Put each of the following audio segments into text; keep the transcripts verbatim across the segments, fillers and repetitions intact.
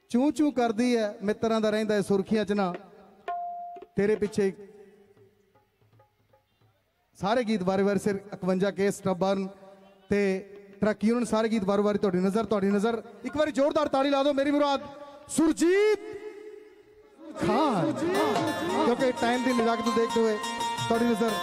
चू चू करदी है मित्रां दा रहिंदा है सुर्खियां च ना तेरे पिछे सारे गीत बारे बारे सिर इकवंजा के स्टबन ते ट्रक यूनियन सारे गीत बार बार थोड़ी नजर थोड़ी नजर एक बार जोरदार ताड़ी ला दो मेरी मुराद सुरजीत खान क्योंकि टाइम की निजाकत देखते हुए थोड़ी नजर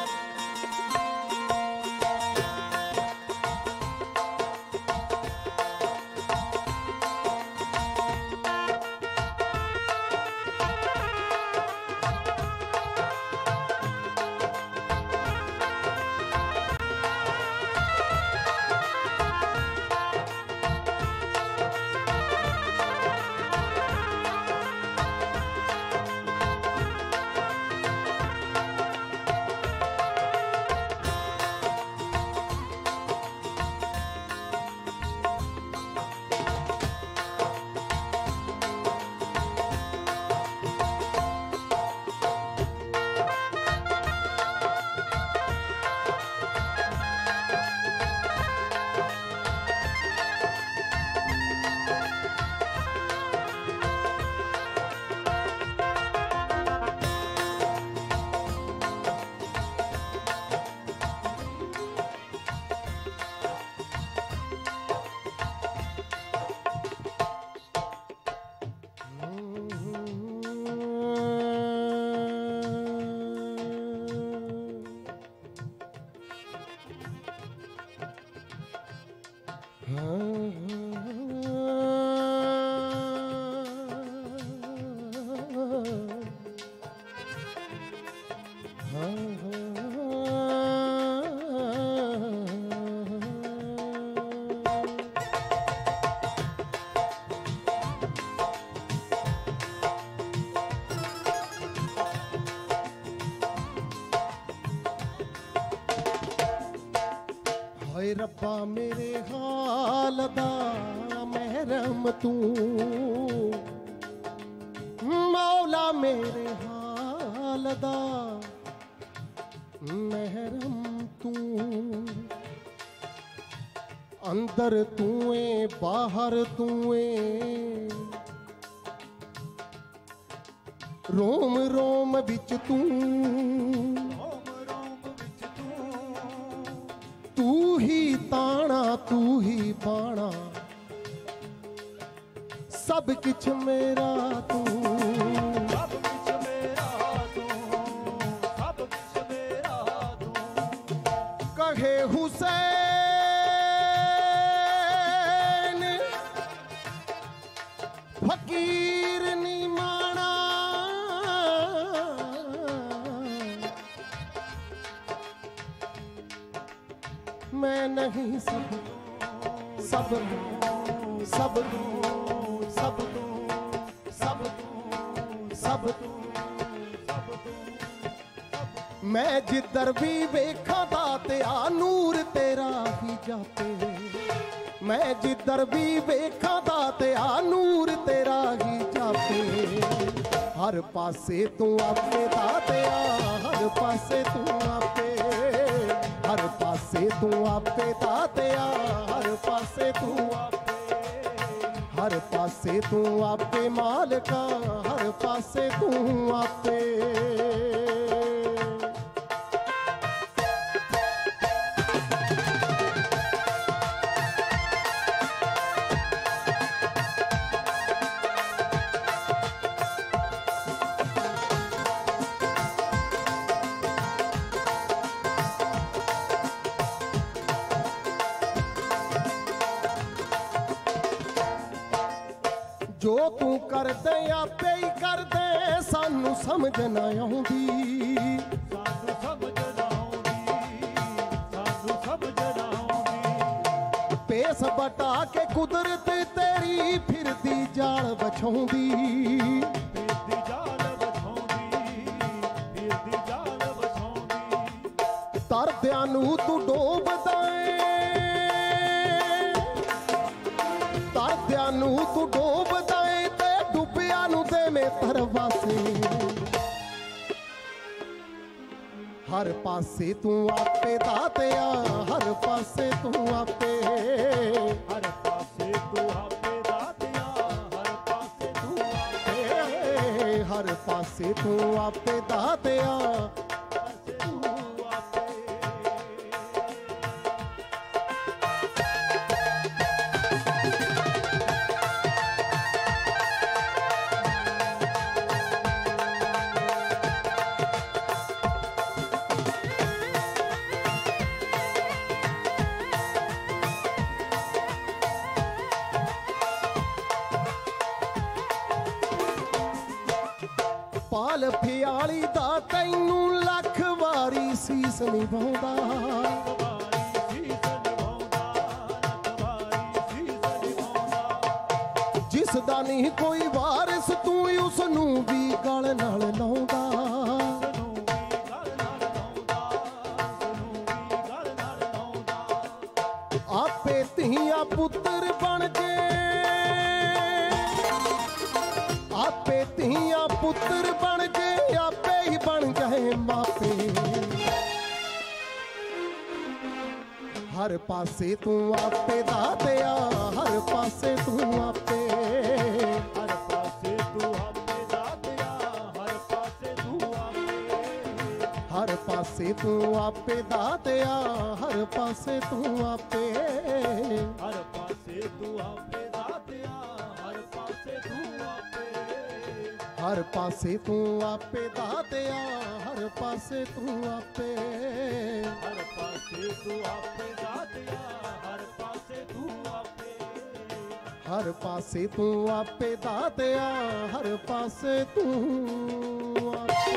रब्बा मेरे हाल दा महरम तू मौला मेरे हाल दा महरम तू अंदर तू है बाहर तू है रोम रोम बिच तू तू ही ताना तू ही बाणा सब किछ मेरा तू सब किछ मेरा तू सब किछ मेरा तू कहे हुसैन फकीर नी माना मैं नहीं सब सब तू सब तू सब तू सब तू सब तू मैं जिधर भी वेखा दाते आ नूर तेरा ही जाते मैं जिधर भी वेखा दाते आ नूर तेरा ही जाते हर पासे तू आपे दाते आ हर पासे तू आपे हर पासे तू आपे तातिया हर पासे तू आपे हर पासे तू आपे मालिका हर पासे तू आपे जो तू कर दे आपे ही कर दे सानू समझ ना आउंदी सानू समझ ना आउंदी सानू समझ ना आउंदी पेस बटा के कुदरत तेरी फिरदी जाल बछौंदी फिरदी जाल बछौंदी फिरदी जाल बछौंदी तरदियां नू तू डोबदा तरदियां नू तू डोबदा तरवासे हर पासे तू आपे दातिया हर पासे तू आपे हर पासे तू आपे दातिया हर पासे हर पासे तू आपे दातिया पाल फियाली दा तैनू लख वारी सीस निभाउंदा जिस दा नहीं कोई वारिस तू उसनू भी गल नाल लाउंदा आपे धीया पुत्तर बन के आपे धीया पुत्तर बन के आपे ही बन गए मापे हर पासे तू आपे दातिया हर पासे तू आपे हर पासे तू आपे दातिया हर पासे तू आपे हर पासे तू आपे दातिया हर पासे तू आपे हर पासे तू आपे दातिया हर पासे तू आपे हर पासे तू आपे दातिया हर पासे तू आपे हर पासे तू आपे दातिया हर पासे तू आपे हर पासे तू आपे दातिया हर पासे तू आपे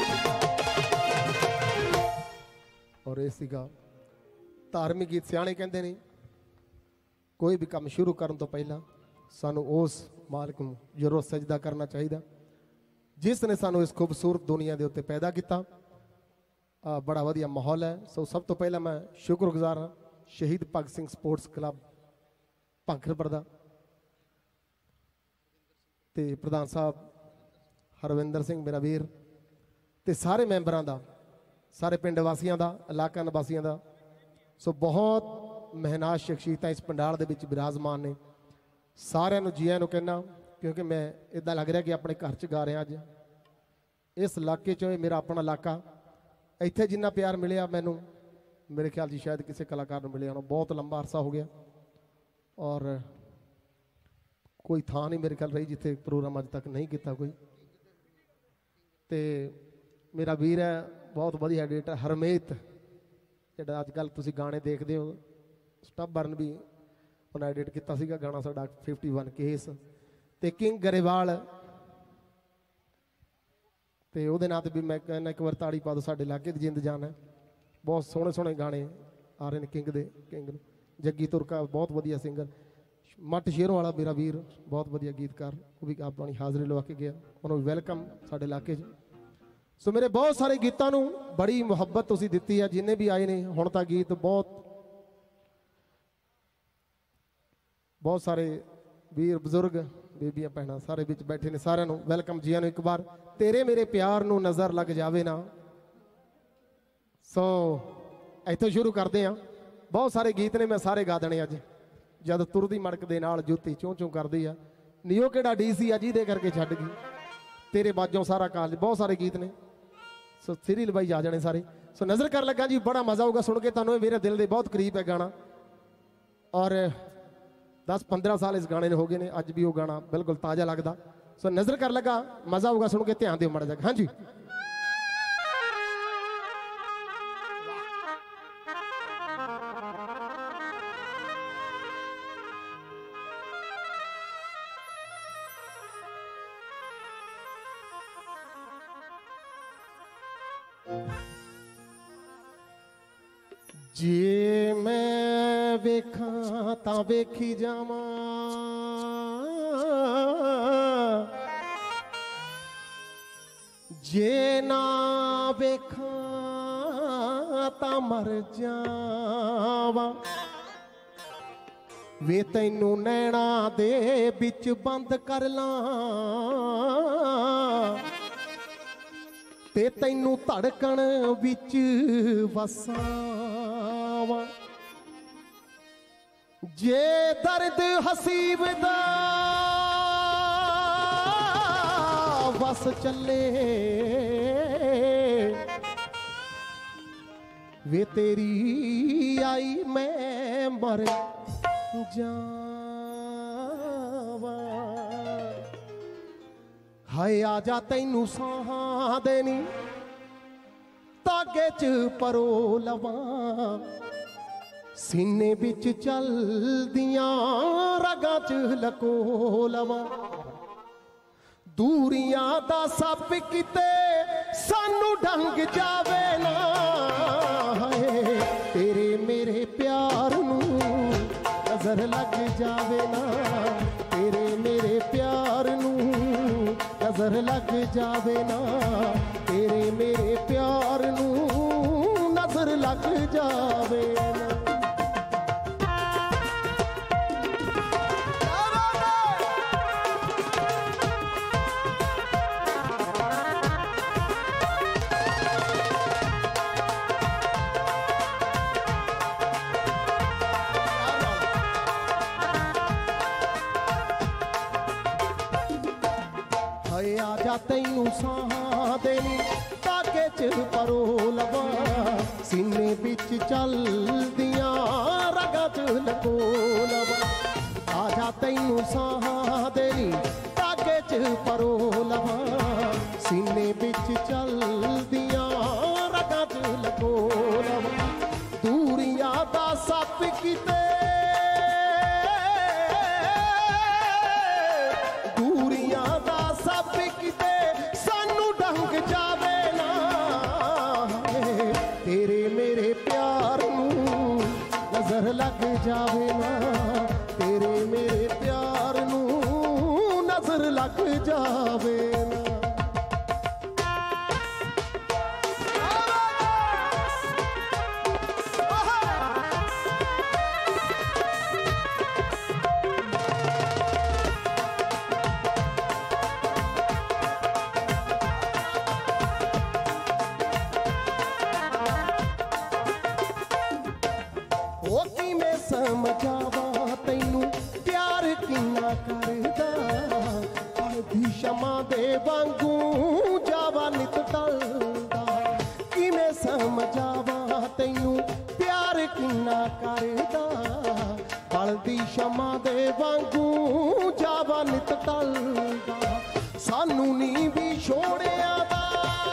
और ਇਹ ਸੀਗਾ ਧਾਰਮਿਕ ਗੀਤ ਸਿਆਣੇ ਕਹਿੰਦੇ ਨੇ ਕੋਈ ਵੀ ਕੰਮ ਸ਼ੁਰੂ ਕਰਨ ਤੋਂ ਪਹਿਲਾਂ ਸਾਨੂੰ ਉਸ ਮਾਲਕ ਨੂੰ ਜ਼ਰੂਰ ਸਜਦਾ ਕਰਨਾ ਚਾਹੀਦਾ ਜਿਸ ਨੇ ਸਾਨੂੰ ਇਸ ਖੂਬਸੂਰਤ ਦੁਨੀਆ ਦੇ ਉੱਤੇ ਪੈਦਾ ਕੀਤਾ ਆ ਬੜਾ ਵਧੀਆ ਮਾਹੌਲ ਹੈ ਸੋ ਸਭ ਤੋਂ ਪਹਿਲਾਂ ਮੈਂ ਸ਼ੁਕਰਗੁਜ਼ਾਰ ਹਾਂ ਸ਼ਹੀਦ ਭਗਤ ਸਿੰਘ ਸਪੋਰਟਸ ਕਲੱਬ ਭਾਖੜਪੁਰ ਦਾ ਤੇ ਪ੍ਰਧਾਨ ਸਾਹਿਬ ਹਰਵਿੰਦਰ ਸਿੰਘ ਮੇਰਾ ਵੀਰ ਤੇ ਸਾਰੇ ਮੈਂਬਰਾਂ ਦਾ ਸਾਰੇ ਪਿੰਡ ਵਾਸੀਆਂ ਦਾ ਇਲਾਕਾ ਨਿਵਾਸੀਆਂ ਦਾ ਸੋ ਬਹੁਤ ਮਹਿਨਾਜ਼ ਸ਼ਖਸੀਅਤਾਂ ਇਸ ਪੰਡਾਲ ਦੇ ਵਿੱਚ ਬਿਰਾਜਮਾਨ ਨੇ ਸਾਰਿਆਂ ਨੂੰ ਜੀਆਂ ਨੂੰ ਕਹਿਣਾ ਕਿਉਂਕਿ ਮੈਂ ਇਦਾਂ ਲੱਗ ਰਿਹਾ ਕਿ ਆਪਣੇ ਘਰ 'ਚ ਗਾ ਰਿਹਾ ਅੱਜ ਇਸ ਇਲਾਕੇ 'ਚ ਮੇਰਾ ਆਪਣਾ ਇਲਾਕਾ ਇੱਥੇ ਜਿੰਨਾ ਪਿਆਰ ਮਿਲਿਆ ਮੈਨੂੰ ਮੇਰੇ ਖਿਆਲ 'ਚ ਸ਼ਾਇਦ ਕਿਸੇ ਕਲਾਕਾਰ ਨੂੰ ਮਿਲਿਆ ਹੋਣਾ ਬਹੁਤ ਲੰਬਾ ਅਰਸਾ ਹੋ ਗਿਆ ਔਰ ਕੋਈ ਥਾਂ ਨਹੀਂ ਮੇਰੇ ਖਿਆਲ ਰਹੀ ਜਿੱਥੇ ਪ੍ਰੋਗਰਾਮ ਅੱਜ ਤੱਕ ਨਹੀਂ ਕੀਤਾ ਕੋਈ ਤੇ ਮੇਰਾ ਵੀਰ ਹੈ ਬਹੁਤ ਵਧੀਆ ਐਡੀਟਰ ਹਰਮੇਤ ਜਿਹੜਾ ਅੱਜ ਕੱਲ੍ਹ ਤੁਸੀਂ ਗਾਣੇ ਦੇਖਦੇ ਹੋ ਸਟੱਬਰਨ ਵੀ ਉਹਨੇ ਐਡਿਟ ਕੀਤਾ ਸੀਗਾ ਗਾਣਾ ਸਾਡਾ ਇਕੱਤੀ ਕੇਸ ਤੇ ਕਿੰਗ ਗਰੇਵਾਲ ਤੇ ਉਹਦੇ ਨਾਂ ਤੇ ਵੀ ਮੈਂ ਕਹਿੰਦਾ ਇੱਕ ਵਾਰ ਤਾੜੀ ਪਾ ਦਿਓ ਸਾਡੇ ਇਲਾਕੇ ਦੀ ਜਿੰਦ ਜਾਨ ਹੈ ਬਹੁਤ ਸੋਹਣੇ ਸੋਹਣੇ ਗਾਣੇ ਆ ਰਹੇ ਨੇ ਕਿੰਗ ਦੇ ਕਿੰਗ ਨੂੰ ਜੱਗੀ ਤੁਰਕਾ ਬਹੁਤ ਵਧੀਆ ਸਿੰਗਰ ਮੱਟ ਸ਼ੇਰੋਂ ਵਾਲਾ ਮੇਰਾ ਵੀਰ ਬਹੁਤ ਵਧੀਆ ਗੀਤਕਾਰ ਉਹ ਵੀ ਆਪਣੀ ਹਾਜ਼ਰੀ ਲਵਾ ਕੇ ਗਿਆ ਉਹਨੂੰ ਵੀ ਵੈਲਕਮ ਸਾਡੇ ਇਲਾਕੇ 'ਚ ਸੋ ਮੇਰੇ ਬਹੁਤ ਸਾਰੇ ਗੀਤਾਂ ਨੂੰ ਬੜੀ ਮੁਹੱਬਤ ਤੁਸੀਂ ਦਿੱਤੀ ਹੈ ਜਿੰਨੇ ਵੀ ਆਏ ਨੇ ਹੁਣ ਤਾਂ ਗੀਤ ਬਹੁਤ ਬਹੁਤ ਸਾਰੇ ਵੀਰ ਬਜ਼ੁਰਗ ਬੀਬੀਆਂ ਭੈਣਾਂ ਸਾਰੇ ਵਿੱਚ ਬੈਠੇ ਨੇ ਸਾਰਿਆਂ ਨੂੰ ਵੈਲਕਮ ਜੀਆਂ ਨੂੰ ਇੱਕ ਵਾਰ ਤੇਰੇ ਮੇਰੇ ਪਿਆਰ ਨੂੰ ਨਜ਼ਰ ਲੱਗ ਜਾਵੇ ਨਾ ਸੋ ਇੱਥੋਂ ਸ਼ੁਰੂ ਕਰਦੇ ਹਾਂ ਬਹੁਤ ਸਾਰੇ ਗੀਤ ਨੇ ਮੈਂ ਸਾਰੇ ਗਾ ਦੇਣੇ ਅੱਜ ਜਦ ਤੁਰਦੀ ਮੜਕ ਦੇ ਨਾਲ ਜੁੱਤੀ ਚੋਂ ਚੋਂ ਕਰਦੀ ਆ ਨਿਓ ਕਿਹੜਾ ਡੀਸੀ ਆ ਜਿਹਦੇ ਕਰਕੇ ਛੱਡ ਗਈ ਤੇਰੇ ਬਾਜੋਂ ਸਾਰਾ ਕਾਲਜ ਬਹੁਤ ਸਾਰੇ ਗੀਤ ਨੇ ਸੋ ਥਰੀ ਲਵਾਈ ਆ ਜਾਣੇ ਸਾਰੇ ਸੋ ਨਜ਼ਰ ਕਰ ਲੱਗਾ ਜੀ ਬੜਾ ਮਜ਼ਾ ਆਊਗਾ ਸੁਣ ਕੇ ਤੁਹਾਨੂੰ ਇਹ ਮੇਰੇ ਦਿਲ ਦੇ ਬਹੁਤ ਕਰੀਬ ਹੈ ਗਾਣਾ ਔਰ ਦਸ ਪੰਦਰਾਂ ਸਾਲ ਇਸ ਗਾਣੇ ਨੇ ਹੋ ਗਏ ਨੇ ਅੱਜ ਵੀ ਉਹ ਗਾਣਾ ਬਿਲਕੁਲ ਤਾਜ਼ਾ ਲੱਗਦਾ ਸੋ ਨਜ਼ਰ ਕਰ ਲੱਗਾ ਮਜ਼ਾ ਆਊਗਾ ਸੁਣ ਕੇ ਧਿਆਨ ਦਿਓ ਮਾੜਾ ਜਿਹਾ ਹਾਂਜੀ ਜੇ ਮੈਂ ਵੇਖਾਂ ਤਾਂ ਵੇਖੀ ਜਾਵਾਂ ਜੇ ਨਾ ਵੇਖਾਂ ਤਾਂ ਮਰ ਜਾਵਾਂ ਵੇ ਤੈਨੂੰ ਨੈਣਾ ਦੇ ਵਿੱਚ ਬੰਦ ਕਰ ਲਾਂ ਤੇ ਤੈਨੂੰ ਧੜਕਣ ਵਿੱਚ ਵਸਾਵਾਂ ਜੇ ਦਰਦ ਹਸੀਬ ਦਾ ਬਸ ਚੱਲੇ ਵੇ ਤੇਰੀ ਆਈ ਮੈਂ ਮਰ ਜਾਵਾਂ ਹਾਏ ਆ ਜਾ ਤੈਨੂੰ ਸਾਹਾਂ ਦੇਣੀ ਤਾਗੇ ਚ ਪਰੋ ਲਵਾਂ ਸੀਨੇ ਵਿੱਚ ਚੱਲਦੀਆਂ ਰਗਾਂ ਚ ਲਕੋ ਲਵਾਂ ਦੂਰੀਆਂ ਦਾ ਸੱਪ ਕਿਤੇ ਸਾਨੂੰ ਡੰਗ ਜਾਵੇ ਨਾ ਹਾਏ ਤੇਰੇ ਮੇਰੇ ਪਿਆਰ ਨੂੰ ਨਜ਼ਰ ਲੱਗ ਜਾਵੇ ਨਾ ਤੇਰੇ ਮੇਰੇ ਪਿਆਰ ਨੂੰ ਨਜ਼ਰ ਲੱਗ ਜਾਵੇ ਨਾ ਤੇਰੇ ਮੇਰੇ ਪਿਆਰ ਨੂੰ ਨਜ਼ਰ ਲੱਗ ਜਾਵੇ ਨਾ ਤੈਨੂੰ ਸਾਹਾਂ ਦੇਣੀ ਤਾਗੇ ਚ ਪਰੋ ਲਵਾਂ ਸੀਨੇ ਵਿੱਚ ਚੱਲਦੀਆਂ ਰਗਾਂ ਚ ਲਕੋ ਲਵਾਂ ਆ ਜਾ ਤੈਨੂੰ ਸਾਹਾਂ ਦੇਣੀ ਤਾਗੇ ਚ ਪਰੋ ਲਵਾਂ ਸੀਨੇ ਵਿੱਚ ਚੱਲਦੀਆਂ ਰਗਾਂ ਚ ਲਕੋ ਲਵਾਂ ਦੂਰੀਆਂ ਦਾ ਸੱਪ ਕਿਤੇ ਲੱਗ ਜਾਵੇ ਨਾ ਤੇਰੇ ਮੇਰੇ ਪਿਆਰ ਨੂੰ ਨਜ਼ਰ ਲੱਗ ਜਾਵੇ ਨਾ ਸਮਝਾਵਾਂ ਤੈਨੂੰ ਪਿਆਰ ਕਿੰਨਾ ਕਰਦਾ ਦੀ ਸ਼ਮਾ ਦੇ ਵਾਂਗੂ ਜਾਵਾ ਨਿਤ ਟਲਦਾ ਕਿਵੇਂ ਸਮਝਾਵਾਂ ਤੈਨੂੰ ਪਿਆਰ ਕਿੰਨਾ ਕਰਦਾ ਬਲਦੀ ਸ਼ਮਾ ਦੇ ਵਾਂਗੂ ਜਾਵਾ ਨਿਤ ਟਲਦਾ ਸਾਨੂੰ ਨੀ ਵੀ ਛੋੜਿਆ ਦਾ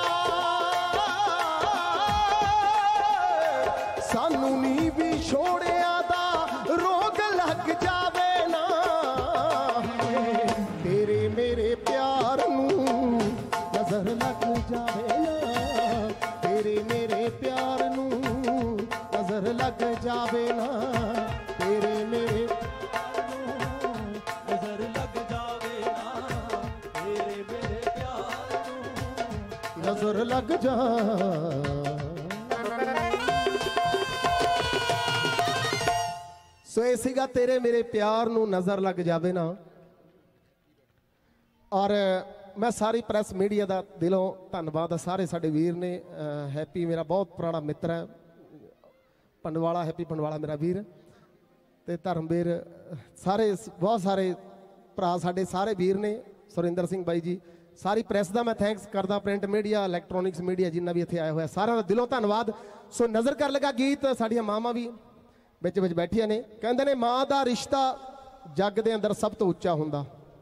ਸਾਨੂੰ ਨੀ ਵੀ ਛੋੜਿਆ ਰੋਗ ਲੱਗ ਜਾਵੇ ਨਾ ਤੇਰੇ ਮੇਰੇ ਪਿਆਰ ਨੂੰ ਨਜ਼ਰ ਲੱਗ ਜਾਵੇ ਨਾ ਤੇਰੇ ਮੇਰੇ ਪਿਆਰ ਨੂੰ ਨਜ਼ਰ ਲੱਗ ਜਾਵੇ ਨਾ ਤੇਰੇ ਮੇਰੇ ਨਜ਼ਰ ਲੱਗ ਜਾਵੇ ਨਾ ਤੇਰੇ ਮੇਰੇ ਪਿਆਰ ਨੂੰ ਨਜ਼ਰ ਲੱਗ ਜਾ ਸੋ ਇਹ ਸੀਗਾ ਤੇਰੇ ਮੇਰੇ ਪਿਆਰ ਨੂੰ ਨਜ਼ਰ ਲੱਗ ਜਾਵੇ ਨਾ ਔਰ ਮੈਂ ਸਾਰੀ ਪ੍ਰੈਸ ਮੀਡੀਆ ਦਾ ਦਿਲੋਂ ਧੰਨਵਾਦ ਆ ਸਾਰੇ ਸਾਡੇ ਵੀਰ ਨੇ ਹੈਪੀ ਮੇਰਾ ਬਹੁਤ ਪੁਰਾਣਾ ਮਿੱਤਰ ਹੈ ਪੰਡਵਾਲਾ ਹੈਪੀ ਪੰਡਵਾਲਾ ਮੇਰਾ ਵੀਰ ਤੇ ਧਰਮਵੀਰ ਸਾਰੇ ਬਹੁਤ ਸਾਰੇ ਭਰਾ ਸਾਡੇ ਸਾਰੇ ਵੀਰ ਨੇ ਸੁਰਿੰਦਰ ਸਿੰਘ ਬਾਈ ਜੀ ਸਾਰੀ ਪ੍ਰੈਸ ਦਾ ਮੈਂ ਥੈਂਕਸ ਕਰਦਾ ਪ੍ਰਿੰਟ ਮੀਡੀਆ ਇਲੈਕਟ੍ਰੋਨਿਕਸ ਮੀਡੀਆ ਜਿੰਨਾ ਵੀ ਇੱਥੇ ਆਇਆ ਹੋਇਆ ਸਾਰਿਆਂ ਦਾ ਦਿਲੋਂ ਧੰਨਵਾਦ ਸੋ ਨਜ਼ਰ ਕਰ ਲਗਾ ਗੀਤ ਸਾਡੀਆਂ ਮਾਵਾਂ ਵੀ ਵਿੱਚ ਵਿੱਚ ਬੈਠੀਆਂ ਨੇ ਕਹਿੰਦੇ ਨੇ ਮਾਂ ਦਾ ਰਿਸ਼ਤਾ ਜੱਗ ਦੇ ਅੰਦਰ ਸਭ ਤੋਂ ਉੱਚਾ ਹੁੰਦਾ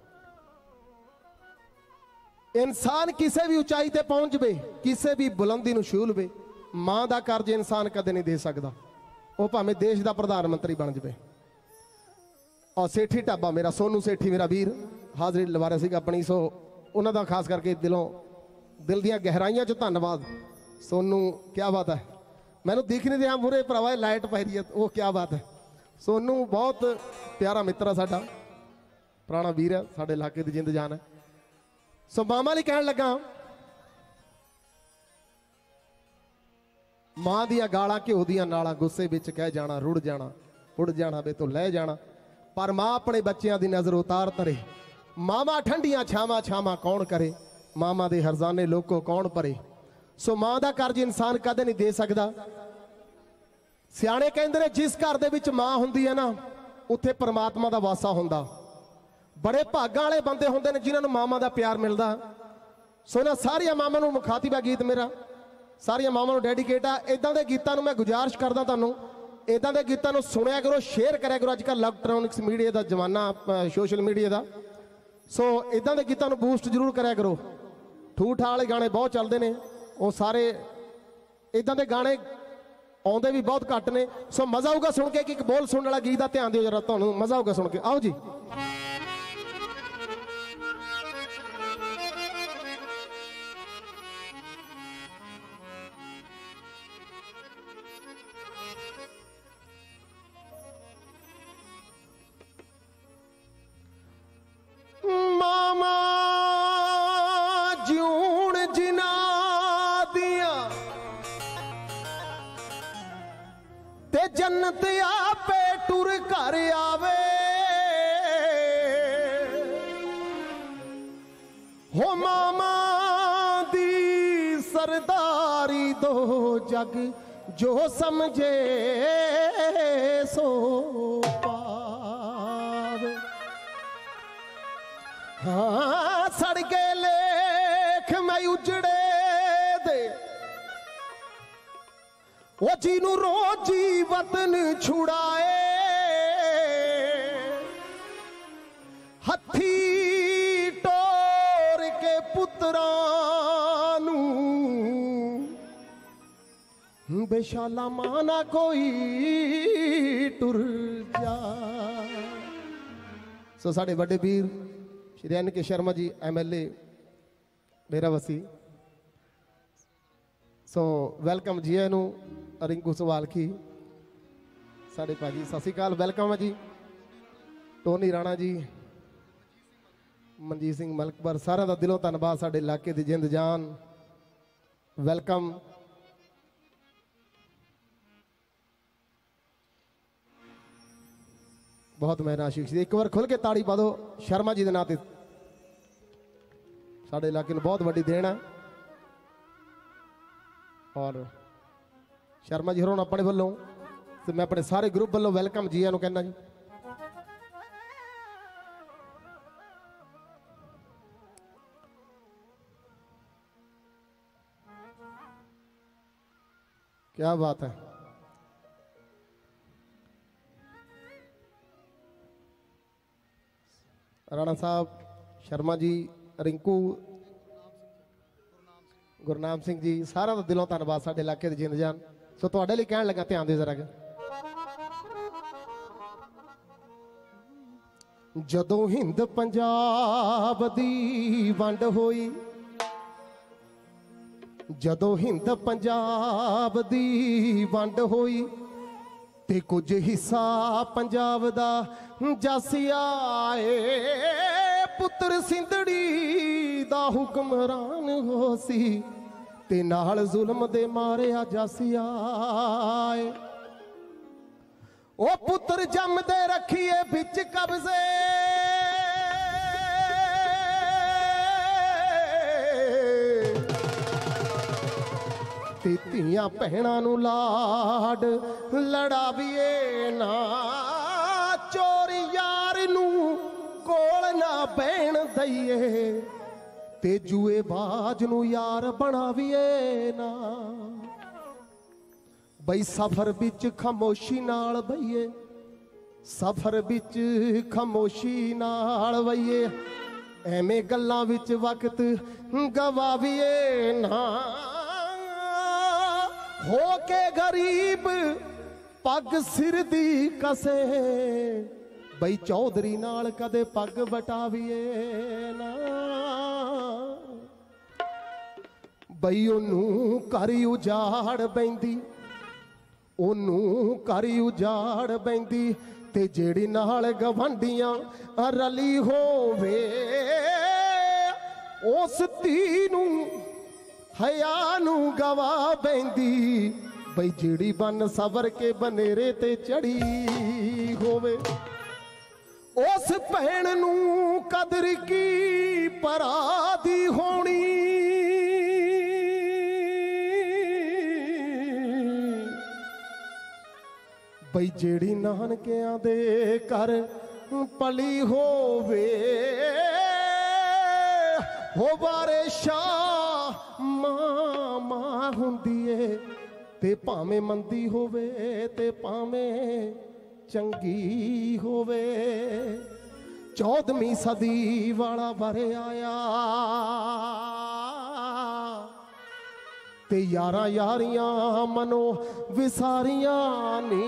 ਇਨਸਾਨ ਕਿਸੇ ਵੀ ਉਚਾਈ ਤੇ ਪਹੁੰਚ ਜਵੇ ਕਿਸੇ ਵੀ ਬੁਲੰਦੀ ਨੂੰ ਛੂਹ ਲਵੇ ਮਾਂ ਦਾ ਕਰਜ਼ ਇਨਸਾਨ ਕਦੇ ਨਹੀਂ ਦੇ ਸਕਦਾ ਉਹ ਭਾਵੇਂ ਦੇਸ਼ ਦਾ ਪ੍ਰਧਾਨ ਮੰਤਰੀ ਬਣ ਜਵੇ ਔਰ ਸੇਠੀ ਢਾਬਾ ਮੇਰਾ ਸੋਨੂ ਸੇਠੀ ਮੇਰਾ ਵੀਰ ਹਾਜ਼ਰੀ ਲਵਾ ਰਿਹਾ ਸੀਗਾ ਆਪਣੀ ਸੋ ਉਹਨਾਂ ਦਾ ਖਾਸ ਕਰਕੇ ਦਿਲੋਂ ਦਿਲ ਦੀਆਂ ਗਹਿਰਾਈਆਂ 'ਚ ਧੰਨਵਾਦ ਸੋਨੂ ਕੀ ਬਾਤ ਹੈ ਮੈਨੂੰ ਦਿਖ ਨਹੀਂ ਰਿਹਾ ਮੂਰੇ ਭਰਾਵਾ ਲਾਈਟ ਪੈ ਰਹੀ ਹੈ ਉਹ ਕੀ ਬਾਤ ਹੈ ਸੋਨੂ ਬਹੁਤ ਪਿਆਰਾ ਮਿੱਤਰ ਆ ਸਾਡਾ ਪੁਰਾਣਾ ਵੀਰ ਹੈ ਸਾਡੇ ਇਲਾਕੇ ਦੀ ਜਿੰਦ ਜਾਨ ਹੈ ਸੋ ਮਾਮਾ ਲਈ ਕਹਿਣ ਲੱਗਾ ਮਾਂ ਦੀਆਂ ਗਾਲਾਂ ਘਿਓ ਦੀਆਂ ਨਾਲਾਂ ਗੁੱਸੇ ਵਿੱਚ ਕਹਿ ਜਾਣਾ ਰੁੜ ਜਾਣਾ ਉੜ ਜਾਣਾ ਵੇ ਤੋਂ ਲੈ ਜਾਣਾ ਪਰ ਮਾਂ ਆਪਣੇ ਬੱਚਿਆਂ ਦੀ ਨਜ਼ਰ ਉਤਾਰ ਤਰੇ ਮਾਵਾਂ ਠੰਡੀਆਂ ਛਾਵਾਂ ਛਾਵਾਂ ਕੌਣ ਕਰੇ ਮਾਮਾ ਦੇ ਹਰਜ਼ਾਨੇ ਲੋਕੋ ਕੌਣ ਭਰੇ ਸੋ ਮਾਂ ਦਾ ਕਰਜ਼ ਇਨਸਾਨ ਕਦੇ ਨਹੀਂ ਦੇ ਸਕਦਾ ਸਿਆਣੇ ਕਹਿੰਦੇ ਨੇ ਜਿਸ ਘਰ ਦੇ ਵਿੱਚ ਮਾਂ ਹੁੰਦੀ ਹੈ ਨਾ ਉੱਥੇ ਪਰਮਾਤਮਾ ਦਾ ਵਾਸਾ ਹੁੰਦਾ ਬੜੇ ਭਾਗਾਂ ਵਾਲੇ ਬੰਦੇ ਹੁੰਦੇ ਨੇ ਜਿਨ੍ਹਾਂ ਨੂੰ ਮਾਵਾਂ ਦਾ ਪਿਆਰ ਮਿਲਦਾ सो इन्हां सारिया मावां नूं मुखाती वा गीत मेरा सारिया मावां नूं डेडिकेट आ। इदां दे गीतां नूं मैं गुजारिश करदा तुहानूं इदां दे गीतां नूं सुणिया करो, शेयर करिया करो। अजकल इलैक्ट्रॉनिक्स मीडिया का जमाना, सोशल मीडिया का, सो इदां दे गीतां नूं बूस्ट जरूर करिया करो। ठूठा वाले गाने बहुत चलते हैं, वो सारे इदां दे गाने आउंदे भी बहुत घट ने। सो मज़ा आऊगा सुन के कि एक बोल सुनने वाला गीत का ध्यान दिओ जरा, तुहानूं मज़ा आऊगा सुन के। आओ जी। मामा जून जिना दिया ते जन्नत आपे टुर कर आवे हो। मामा दी सरदारी दो जग जो समझे सो पावे। हाँ सड़ के लेख मैं उजड़े दे वो जीनू रोजी वतन छुड़ाए हथी टोर के पुत्रानू बेशाला माना कोई टुर जा। सो साढ़े बड़े वीर Shri N K Sharma ji M L A Derabassi, so welcome ji नू रिंकू सवालखी साढ़े भाजी सत श्री अकाल वेलकम है जी। टोनी राणा जी, मनजीत सिंह मलकबर, सारा का दिलों धन्यवाद। साढ़े इलाके की जिंद जान वेलकम। बहुत मेहनत आशीष जी, एक बार खुल के ताड़ी पा दो शर्मा जी के नाम से। साढ़े इलाके में बहुत बड़ी देन है और शर्मा जी होरों अपने वालों तो मैं अपने सारे ग्रुप वालों वेलकम जी नूं कहना जी। क्या बात है। राणा साहब, शर्मा जी, रिंकू, गुरनाम सिंह जी, सारा तो दिलों धन्यवाद। साढ़े इलाके की जिंद जान। सो तुहाडे लई कहण लगा ध्यान दे जरा। जदों हिंद पंजाब दी वंड होई, जदों हिंद पंजाब दी वंड होई ते कुछ हिस्सा पंजाब दा जासिया ए पुत्र सिंधड़ी दा हुक्मरान हो सी ते नाल जुल्म दे मारे आ जासिया ए। ओ पुत्र जम दे रखिए बिच कब्जे तियां भैणां नूं लाड लड़ावीए ना चोर यार नूं कोल ना बहन दईए ते जुए बाज नूं यार बनावीए ना। बई सफर बिच खामोशी नाल बईए, सफर बिच खामोशी नाल बईए एवें गल्लां विच वक्त गवावीए ना। हो के गरीब पग सिर दी कसे बई चौधरी नाल कदे पग बटावीए ना। बई ओनू करी उजाड़ बैंदी, ओनू करी उजाड़ बैंदी ते जेड़ी नाल गवांडियां रली होवे उस धी नूं हया नूं गवा बैंदी। बई जेड़ी बन सवर के बनेरे ते चढ़ी होवे उस भैन नूं कदर की पराधी होनी। बई जेड़ी नानकियां दे घर पली होवे हो बारिशा मां मां हुंदी है ते भावें मंदी होवे ते भावें चंगी होवे। चौदहवीं सदी वाला बारे आया ते यारां यारियां मनो विसारियां नी।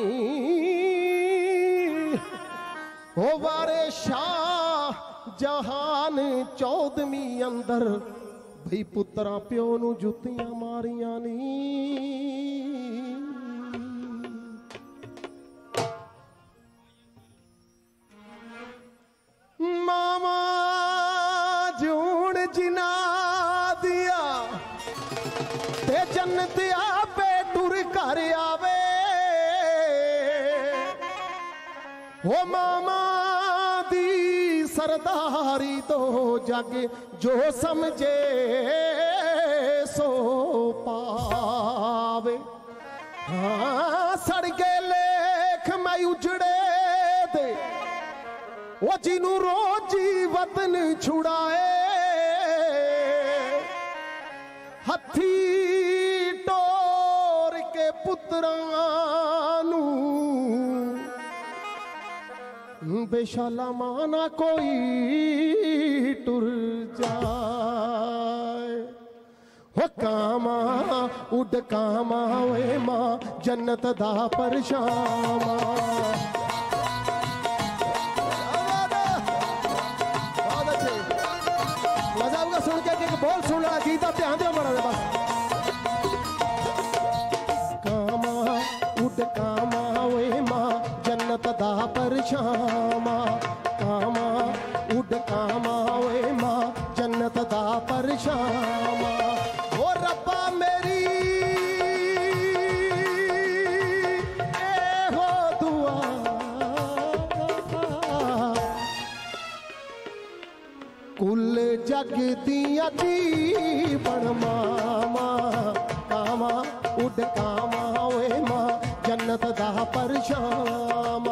ओ वारे शाह जहान चौदहवीं अंदर भई पुत्रा प्यो नू जुत्तियां मारियां नी। मामा जून जिना दिया ते जन्नत आपे टुर कर आवे। ओ मामा दी सरदारी तो जग जो समझे सो पावे। हाँ सड़के लेख मैं उजड़े दे वो जिनू रोजी वतन छुड़ाए। हथी टोर के पुत्रानू बेशाला माना कोई टुर जाए। हो कामा उड कामा वे मां जन्नत दा परछामा। सुन के एक बोल सुन ला गीत ध्यान दो बड़ा बस। कामा उड कामा वे मां जन्नत दा परछामा। कामा उड कामा वे मां जन्नत दा परछामा। ओ रब्बा मेरी ए हो दुआ कुल जग दिया जीवन मामा। कामा उड कामा वे मां जन्नत दा परछामा।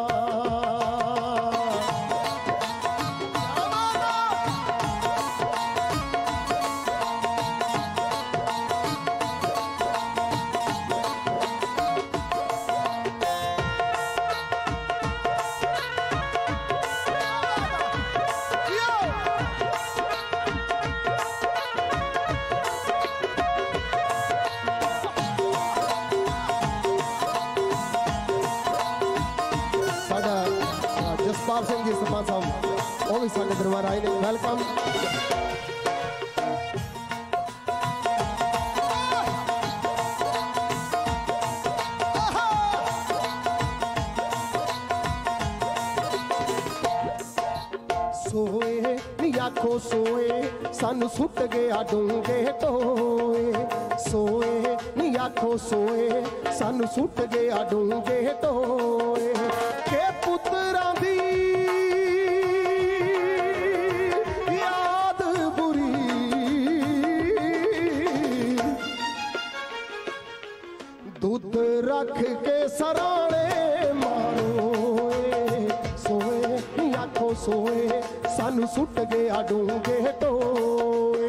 जसपाल सिंह जी सरपंच साहब वो भी साढ़े दरबार आए ने। वेलकम। सोए नी आखो सोए सानू सुट गया डूंगे टोए। सोए नी आखो सोए सानू सुट गया डूंगे टोए। के पुत्रा दी याद बुरी दूध रख के सराणे मारो। सोए नी आखो सोए सानू सुट गया डूंगे टोए।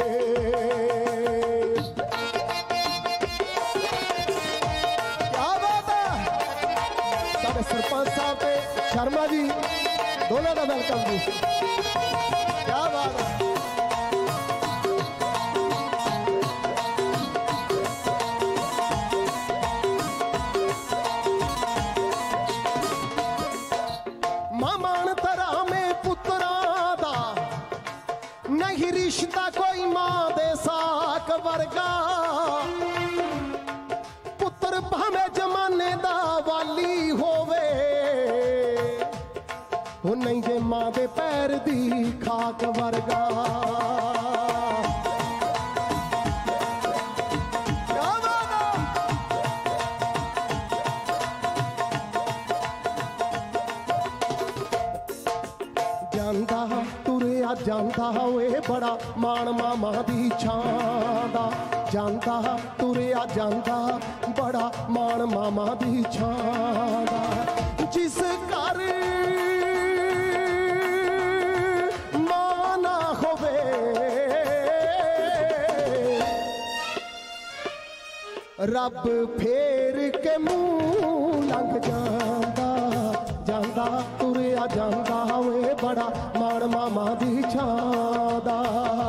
क्या बात है साढ़े सरपंच साहब पे शर्मा जी दोनों का वेलकम जी। क्या बात है। मामान तरा में पुत्रा दा नहीं रिश्ता कोई मां दे साक वर्गा। पुत्र भाਵੇਂ जमाने दा वाली होवे वो नहीं जे मां दे पैर दी खाक वर्गा। ਜਾਂਦਾ ਤੁਰਿਆ ਜਾਂਦਾ ਓਏ ਬੜਾ ਮਾਣ ਮਾਮਾ ਦੀ ਛਾਂ ਦਾ। ਜਾਂਦਾ ਤੁਰਿਆ ਜਾਂਦਾ ਬੜਾ ਮਾਣ ਮਾਮਾ ਦੀ ਛਾਂ ਦਾ। ਜਿਸ ਘਰ ਮਾਂ ਨਾ ਹੋਵੇ रब फेर के मुंह लंघ जांदा जांदा तुरिया जांदा वे बड़ा माण मामा दी छां दा।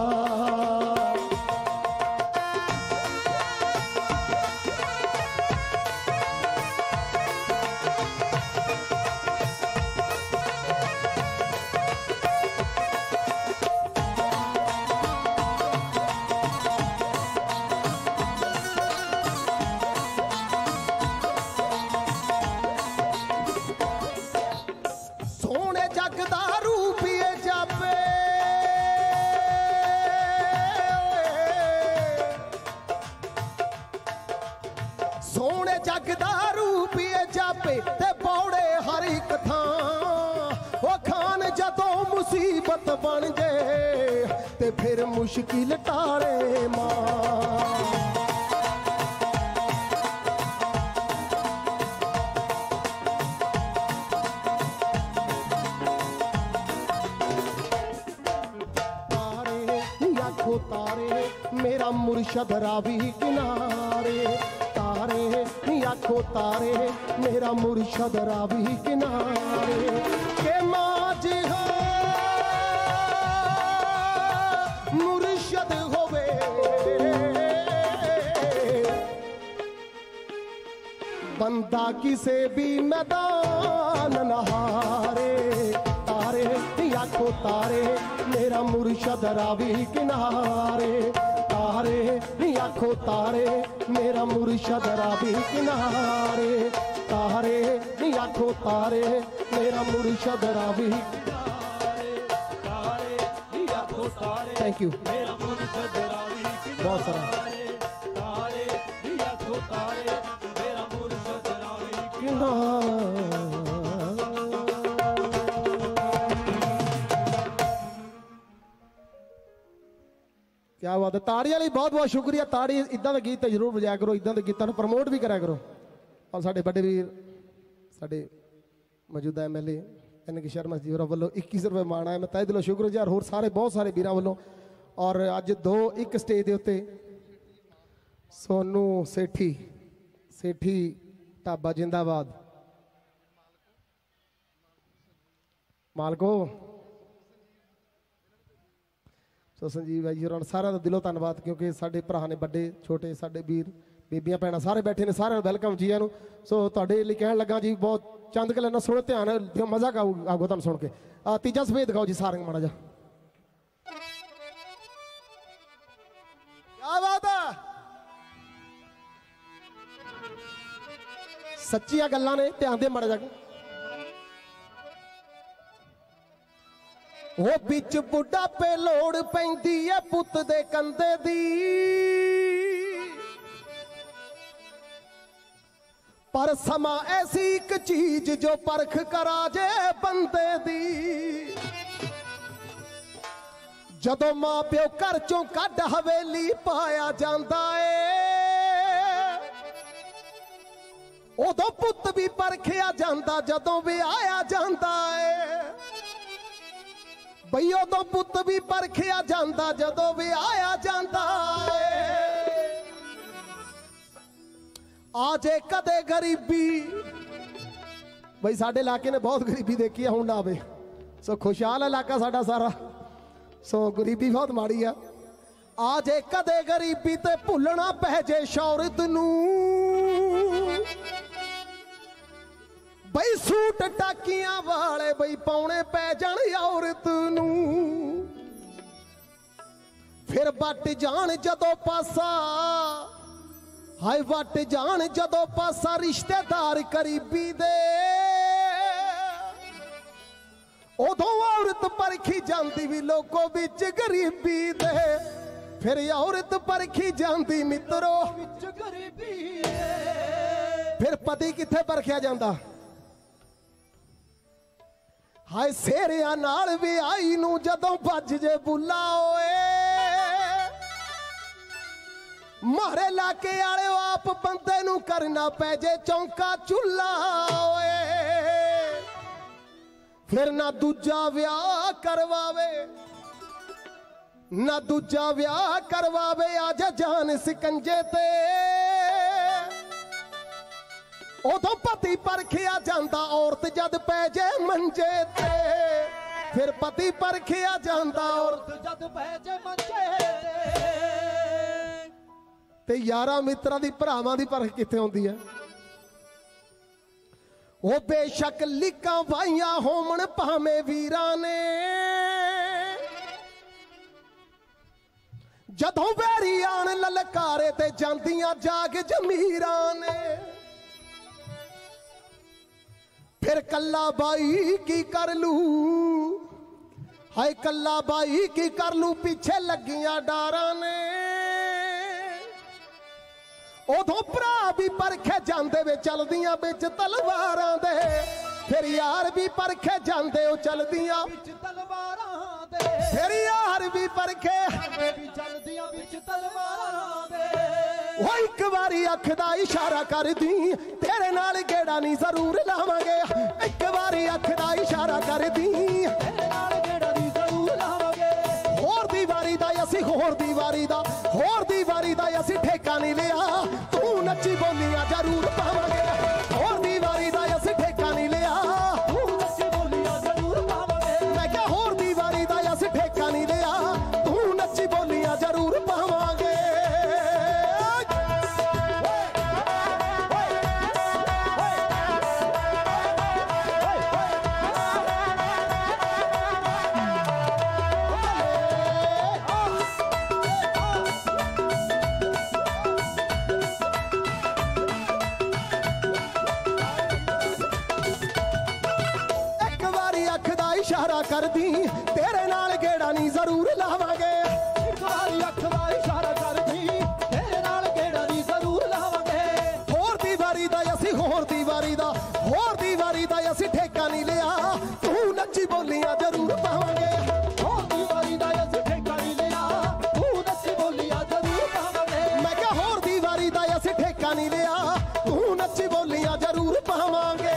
सोने जग दा रूपिए जापे ते बौड़े हर एक थां। ओ खान जदों मुसीबत बन जे ते फिर मुश्किल टारे मां। आखो तारे मेरा मुर्शद रावी किनारे, तारे आखो तारे मेरा मुर्शद रावी किनारे। के माज हो मुर्शद होवे बंदा किसे भी मैदान नहारे। तारे आखो तारे मेरा मुर्शद रावी किनारे, तारे आखो तारे मेरा मुर्शद रावी किनारे, तारे आखो तारे मेरा मुर्शद रावी किनारे, तारे आखो तारे थैंक यू बहुत सारा। तारे आखो तारे मेरा मुर्शद रावी किनारे। क्या बात है, ताड़ी वाली बहुत बहुत शुक्रिया। ताड़ी इदा का गीत जरूर बजाया करो, इदा के गीतों प्रमोट भी करा करो। और साढ़े बड़े वीर साढ़े मौजूदा M L A N K Sharma जी होर वालों इक्कीस रुपये माण है, मैं तय दिलों शुक्रगुजार होर सारे बहुत सारे वीरों वालों। और अज दो एक स्टेज के उत्ते सोनू सेठी सेठी ढाबा जिंदाबाद मालको सो संजीव भाई जी सारा का दिलों धन्यवाद, क्योंकि साढ़े भरा ने बड़े छोटे साढ़े वीर बीबियां भैन सारे बैठे ने, सारे वेलकम जी नूं। सो तुहाडे लई कहण लगा जी बहुत चंद गल्लां ना सुनो, ध्यान मजा आगो तुहानूं सुन के। आ तीजा सफेद दिखाओ जी सारंग माड़ा जा। क्या बात है, सच्चियां गल्लां ने, ध्यान दे माड़ा जा। वो बिच बुढ़ापे लोड़ पैंदी है पुत दे कंधे दी, पर समा ऐसी एक चीज जो परख करा जे बंदे दी। जदों मां प्यो घर चों कढ हवेली पाया जांदा है, उदों पुत भी परखिया जांदा जदों भी आया जांदा है। बई उदों पुत भी परखिया जांदा जदों भी आया जांदा है। आजे कदे गरीबी, बई साडे इलाके ने बहुत गरीबी देखी है, हुण ना आवे। सो खुशहाल इलाका साडा सारा, सो गरीबी बहुत माड़ी है। आजे कदे गरीबी ते भुलना पै जे शौहरत नूं, बई सूट टाकियां वाले बई पाउणे पै जाण औरत नूं। फिर वट जान जदों पासा, हाय वट जान जदों पासा रिश्तेदार करीबी दे, उदों औरत परखी जांदी भी लोगों बिच गरीबी दे। फिर औरत परखी जांदी मित्रो बिच गरीबी दे। फिर पति किथे परखिया जांदा, हाय सेरिया नाल भी आई नू जदों भज जे बुला ओए। मारे लाके आले आप बंदे नू करना पै जे चौंका चुला ओए। फिर ना दूजा विआह करवावे, ना दूजा विआह करवावे, आजा जान सिकंजे ते। ਉਦੋਂ ਪਤੀ ਪਰਖਿਆ ਜਾਂਦਾ ਔਰਤ ਜਦ ਪੈ ਜੇ ਮੰਜੇ ਤੇ ਫਿਰ ਪਤੀ ਪਰਖਿਆ ਜਾਂਦਾ ਔਰਤ ਜਦ ਪੈ ਜੇ ਮੰਜੇ ਤੇ ਤੇ ਯਾਰਾਂ ਮਿੱਤਰਾਂ ਦੀ ਭਰਾਵਾਂ ਦੀ ਪਰਖ ਕਿੱਥੇ ਹੁੰਦੀ ਹੈ ਉਹ ਬੇਸ਼ੱਕ ਲਿਕਾਂ ਵਾਈਆਂ ਹੋਵਣ ਭਾਵੇਂ ਵੀਰਾਂ ਨੇ ਜਦੋਂ ਵੈਰੀ ਆਣ ਲਲਕਾਰੇ ਤੇ ਜਾਂਦੀਆਂ ਜਾਗ ਜਮੀਰਾਂ ਨੇ ਫਿਰ ਕੱਲਾ ਬਾਈ ਕੀ ਕਰ ਲੂ ਹਾਏ ਕੱਲਾ ਬਾਈ ਕੀ ਕਰ ਲੂ ਪਿੱਛੇ ਲੱਗੀਆਂ ਡਾਰਾਂ ਨੇ ਉਦੋਂ ਭਰਾ ਵੀ ਪਰਖੇ ਜਾਂਦੇ ਵੇ ਚਲਦੀਆਂ ਵਿੱਚ ਤਲਵਾਰਾਂ ਦੇ ਫਿਰ ਯਾਰ ਵੀ ਪਰਖੇ ਜਾਂਦੇ ਉਹ ਚਲਦੀਆਂ ਵਿੱਚ ਤਲਵਾਰਾਂ ਦੇ ਫਿਰ ਯਾਰ ਵੀ ਪਰਖੇ ਵੀ ਚੱਲਦੀਆਂ ਵਿੱਚ ਤਲਵਾਰਾਂ ਦੇ ਉਹ ਇੱਕ ਵਾਰੀ ਅੱਖ ਦਾ ਇਸ਼ਾਰਾ ਕਰਦੀ ਤੇਰੇ ਨਾਲ ਗੇੜਾ ਨਹੀਂ ਜ਼ਰੂਰ ਲਾਵਾਂਗੇ ਇੱਕ ਵਾਰੀ ਅੱਖ ਦਾ ਇਸ਼ਾਰਾ ਕਰਦੀ ਤੇਰੇ ਨਾਲ ਗੇੜਾ ਨਹੀਂ ਜ਼ਰੂਰ ਲਾਵਾਂਗੇ ਹੋਰ ਦੀ ਵਾਰੀ ਦਾ ਅਸੀਂ ਹੋਰ ਦੀ ਵਾਰੀ ਦਾ ਹੋਰ ਦੀ ਵਾਰੀ ਦਾ ਅਸੀਂ ਠੇਕਾ ਨਹੀਂ ਲਿਆ ਤੂੰ ਨੱਚੀ ਬੋਲੀਆਂ ਜ਼ਰੂਰ ਪਾਵਾਂਗੇ ਹੋਰ ਦੀ ਵਾਰੀ ਦਾ ਅਸੀਂ ਠੇਕਾ ਨਹੀਂ ਲਿਆ ਤੂੰ ਨੱਚੀ ਬੋਲੀਆਂ ਜ਼ਰੂਰ ਪਾਵਾਂਗੇ ਮੈਂ ਕਿਹਾ ਹੋਰ ਦੀ ਵਾਰੀ ਦਾ ਅਸੀਂ ਠੇਕਾ ਨਹੀਂ ਲਿਆ ਤੂੰ ਨੱਚੀ ਬੋਲੀਆਂ ਜ਼ਰੂਰ ਪਾਵਾਂਗੇ ਇਸ਼ਾਰਾ ਕਰਦੀ ਤੇਰੇ ਨਾਲ ਗੇੜਾ ਨਹੀਂ ਜ਼ਰੂਰ ਲਾਵਾਂਗੇ ਇੱਕ ਵਾਰੀ ਅੱਖ ਦਾ ਇਸ਼ਾਰਾ ਕਰਦੀ ਤੇਰੇ ਨਾਲ ਗੇੜਾ ਨਹੀਂ ਜ਼ਰੂਰ ਲਾਵਾਂਗੇ ਹੋਰ ਦੀ ਵਾਰੀ ਦਾ ਅਸੀਂ ਹੋਰ ਦੀ ਵਾਰੀ ਦਾ ਹੋਰ ਦੀ ਵਾਰੀ ਦਾ ਅਸੀਂ ਠੇਕਾ ਨਹੀਂ ਲਿਆ ਤੂੰ ਨੱਚੀ ਬੋਲੀਆਂ ਜ਼ਰੂਰ ਪਾਵਾਂਗੇ ਹੋਰ ਦੀ ਵਾਰੀ ਦਾ ਅਸੀਂ ਠੇਕਾ ਨਹੀਂ ਲਿਆ ਤੂੰ ਨੱਚੀ ਬੋਲੀਆਂ ਜ਼ਰੂਰ ਪਾਵਾਂਗੇ ਮੈਂ ਕਿਹਾ ਹੋਰ ਦੀ ਵਾਰੀ ਦਾ ਅਸੀਂ ਠੇਕਾ ਨਹੀਂ ਲਿਆ ਤੂੰ ਨੱਚੀ ਬੋਲੀਆਂ ਜ਼ਰੂਰ ਪਾਵਾਂਗੇ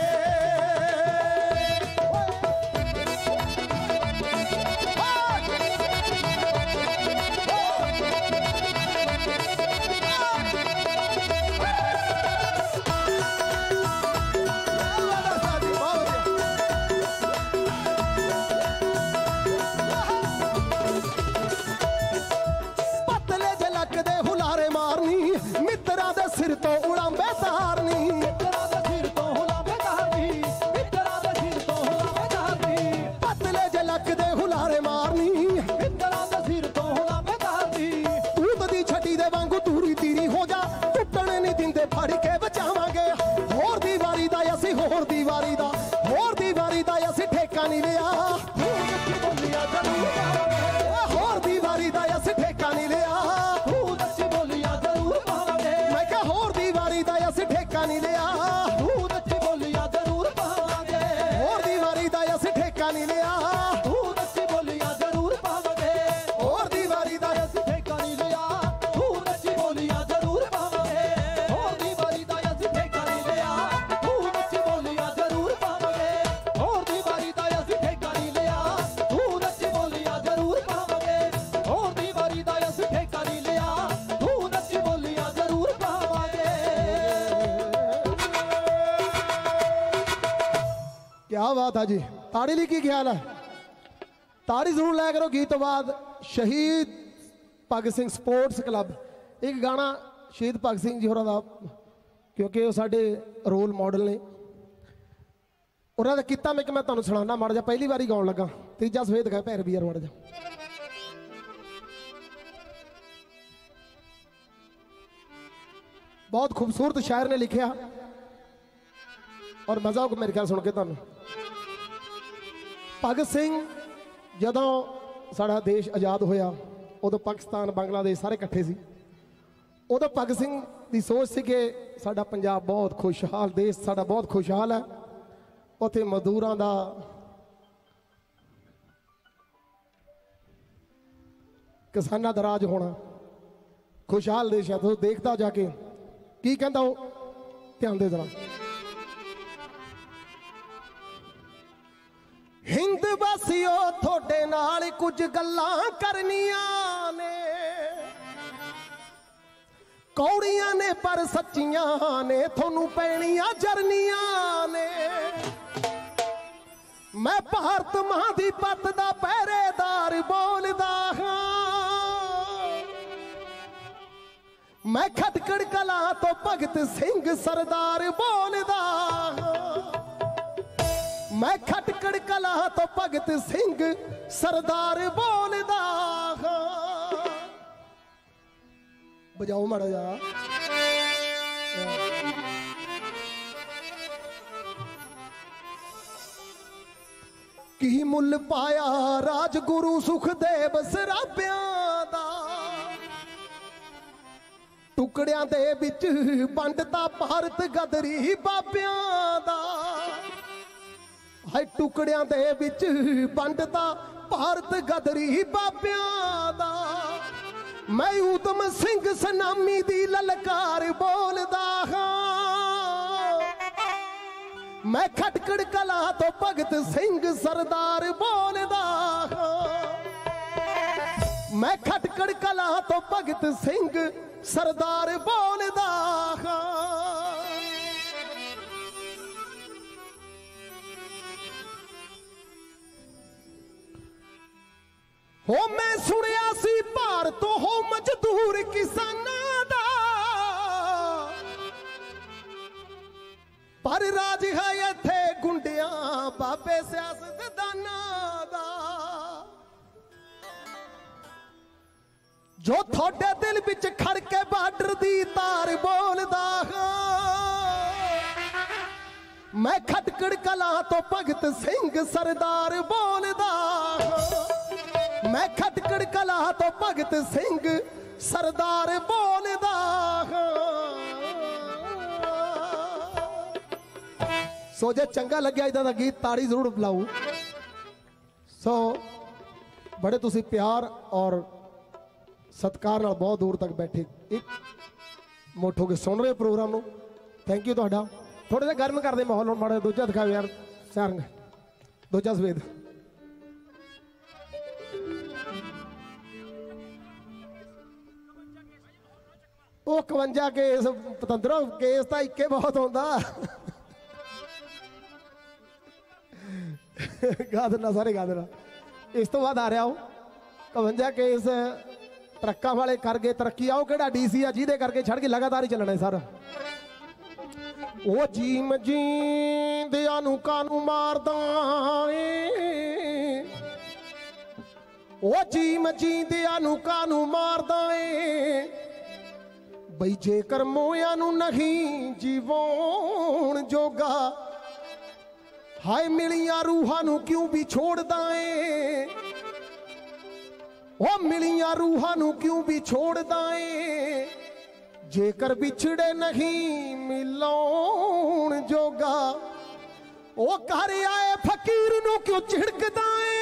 ਮਿੱਤਰਾਂ ਦੇ ਸਿਰ ਤੋਂ ਉਡਾਂਬੇ ਤਾਰਨੀ ਮਿੱਤਰਾਂ ਦੇ ਸਿਰ ਤੋਂ ਹੁਲਾਮੇ ਤਾਰਨੀ ਮਿੱਤਰਾਂ ਦੇ ਸਿਰ ਤੋਂ ਹੁਲਾਮੇ ਤਾਰਨੀ ਪਤਲੇ ਜੇ ਲੱਕ ਦੇ ਹੁਲਾਰੇ ਮਾਰਨੀ ਮਿੱਤਰਾਂ ਦੇ ਸਿਰ ਤੋਂ ਹੁਲਾਮੇ ਤਾਰਨੀ ਤੂਤ ਦੀ ਛੱਟੀ ਦੇ ਵਾਂਗੂ ਤੂਰੀ ਤੀਰੀ ਹੋ ਜਾ ਟੁੱਟਣ ਨਹੀਂ ਦਿੰਦੇ ਫੜ ਕੇ ਬਚਾਵਾਂਗੇ ਹੋਰ ਦੀ ਵਾਰੀ ਦਾ ਅਸੀਂ ਹੋਰ ਦੀ ਵਾਰੀ ਦਾ ਹੋਰ ਦੀ ਵਾਰੀ ਦਾ ਅਸੀਂ ਠੇਕਾ ਨਹੀਂ ਲਿਆ ਤੂੰ ਨੱਚੀ ਬੋਲੀਆਂ ਜ਼ਰੂਰ ਪਾਵਾਂਗੇ ਹੋਰ ਦੀ ਵਾਰੀ ਦਾ ਅਸੀਂ ਠੇਕਾ ਨਹੀਂ ਲਿਆ ਤੂੰ ਨੱਚੀ ਬੋਲੀਆਂ ਜ਼ਰੂਰ ਪਾਵਾਂਗੇ ਮੈਂ ਕਿਹਾ ਹੋਰ ਦੀ ਵਾਰੀ ਦਾ ਅਸੀਂ ਠੇਕਾ ਨਹੀਂ ਲਿਆ ਤੂੰ ਨੱਚੀ ਬੋਲੀਆਂ ਜ਼ਰੂਰ ਪਾਵਾਂਗੇ ਹੋਰ ਦੀ ਵਾਰੀ ਦਾ ਅਸੀਂ ਠੇਕਾ ਨਹੀਂ ਲਿਆ ਤੂੰ ਨੱਚੀ ਬੋਲੀਆਂ ਜ਼ਰੂਰ ਪਾਵਾਂਗੇ ਹੋਰ ਦੀ ਵਾਰੀ ਦਾ ਅਸੀਂ ਠੇਕਾ ਨਹੀਂ ਲਿਆ ਤੂੰ ਨੱਚੀ ਬੋਲੀਆਂ ਜ਼ਰੂਰ ਪਾਵਾਂਗੇ ਹੋਰ ਦੀ ਵਾਰੀ ਦਾ ਅਸੀਂ ਠੇਕਾ ਨਹੀਂ ਲਿਆ ਤੂੰ ਨੱਚੀ ਬੋਲੀਆਂ ਜ਼ਰੂਰ ਪਾਵਾਂਗੇ ਹੋਰ ਦੀ ਵਾਰੀ ਦਾ ਅਸੀਂ ਠੇਕਾ ਨਹੀਂ ਲਿਆ ਤੂੰ ਨੱਚੀ ਬੋਲੀਆਂ ਜ਼ਰੂਰ ਪਾਵਾਂਗੇ ਹੋਰ ਦੀ ਵਾਰੀ ਦਾ ਅਸੀਂ ਠੇਕਾ ਨਹੀਂ ਲਿਆ ਤੂੰ ਨੱਚੀ ਬੋਲੀਆਂ ਜ਼ਰੂਰ ਪਾਵਾਂਗੇ क्या बात है जी ताड़ी ली की ख्याल है ताड़ी जरूर लाया करो गीत तो बाद शहीद भगत सिंह स्पोर्ट्स क्लब एक गाना शहीद भगत सिंह जी होਰਾਂ ਦਾ क्योंकि वो साडे रोल मॉडल ने ਉਹਨਾਂ ਦਾ ਕੀਤਾ ਮੈਂ ਕਿ ਮੈਂ ਤੁਹਾਨੂੰ ਸੁਣਾਉਣਾ ਮਾੜਾ ਜਿਹਾ ਪਹਿਲੀ ਵਾਰੀ ਗਾਉਣ ਲੱਗਾ ਤੀਜਾ ਸਵੇਦ ਗਾ ਭੈਰ ਵੀ ਯਾਰ ਮਾੜਾ ਜਿਹਾ बहुत खूबसूरत शायर ने लिखा और मजा आऊगा मेरे ख्याल सुन के तुहानू भगत सिंह जदों साडा देश आज़ाद होया उदों पाकिस्तान बांग्लादेश सारे इकट्ठे सी उदों भगत सिंह की सोच सी कि साडा पंजाब बहुत खुशहाल देश साडा बहुत खुशहाल है उत्थे मजदूरां दा किसानां दा राज होना खुशहाल देश है तो देखता जाके की कहंदा वो ध्यान दे जरा हिंद वासियो थोड़े नाल कुछ गल्लां करनियां ने कौड़ियां ने पर सच्चियां ने थोनू पैणियां जरनियां ने। मैं भारत महादीपत दा पहरेदार बोलदा हां। मैं खटकड़ कला तो भगत सिंह सरदार बोलदा हां। मैं खटकड़ कला तो भगत सिंह सरदार बोलदा हां। बजाओ माड़ा जा। की मुल पाया राजगुरु सुखदेव सराबियां दा। टुकड़ियां दे विच वंडता भारत गदरी बाबियां दा। हाय टुकड़ियां दे विच वंडता भारत गदरी बाबियां दा। मैं ऊधम सिंह सनामी दी ललकार बोलदा हां। मैं खटकड़ कला तो भगत सिंह सरदार बोलदा हां। मैं खटकड़ कला तो भगत सिंह सरदार बोलदा हां। हो मैं सुनिया सी भारत हो मजदूर किसानां दा। पर राज है इत्थे गुंडियां बाबे सियासतदानां दा। जो थोड़े दिल विच खड़ के बार्डर दी तार बोलदा हां। मैं खटकड़ कला तो भगत सिंह सरदार बोलदा हां। मैं खटकड़ कला तो भगत सिंह सरदार बोलदा हां। सो जे चंगा लग्या इदा दा गीत ताड़ी जरूर बुलाओ। सो बड़े तुसी प्यार और सत्कार नाल बहुत दूर तक बैठे एक मोठ हो के सुन रहे प्रोग्राम नूं। थैंक यू तुहाडा। थोड़ा जिहा गर्म कर दे माहौल हुण माड़ा दूजा दिखाओ यार सारंग दूजा सवेद। वो इकवंजा केस पतंदरों केस तो इक्के बहुत होंदा। गा देना सारे गा देना। इस तो बाद आ रहा हो इकवंजा केस ट्रक्कां वाले कर गए तरक्की। आओ केड़ा डीसी आ जिहदे करके छड़ के लगातार ही चलना है सर। ओ जीम जींदियां नूं कानू मारदा ए। ओ जीम जींदियां नूं कानू मारदा ए। बई जेकर मोया नू नहीं जीवोण जोगा। हाय मिलिया रूहां नू क्यों भी छोड़दा ए। ओ मिलिया रूहां नू क्यों भी छोड़दा ए। जेकर बिछड़े नहीं मिलोण जोगा। ओ घर आए फकीर नू क्यों झिड़कदा ए।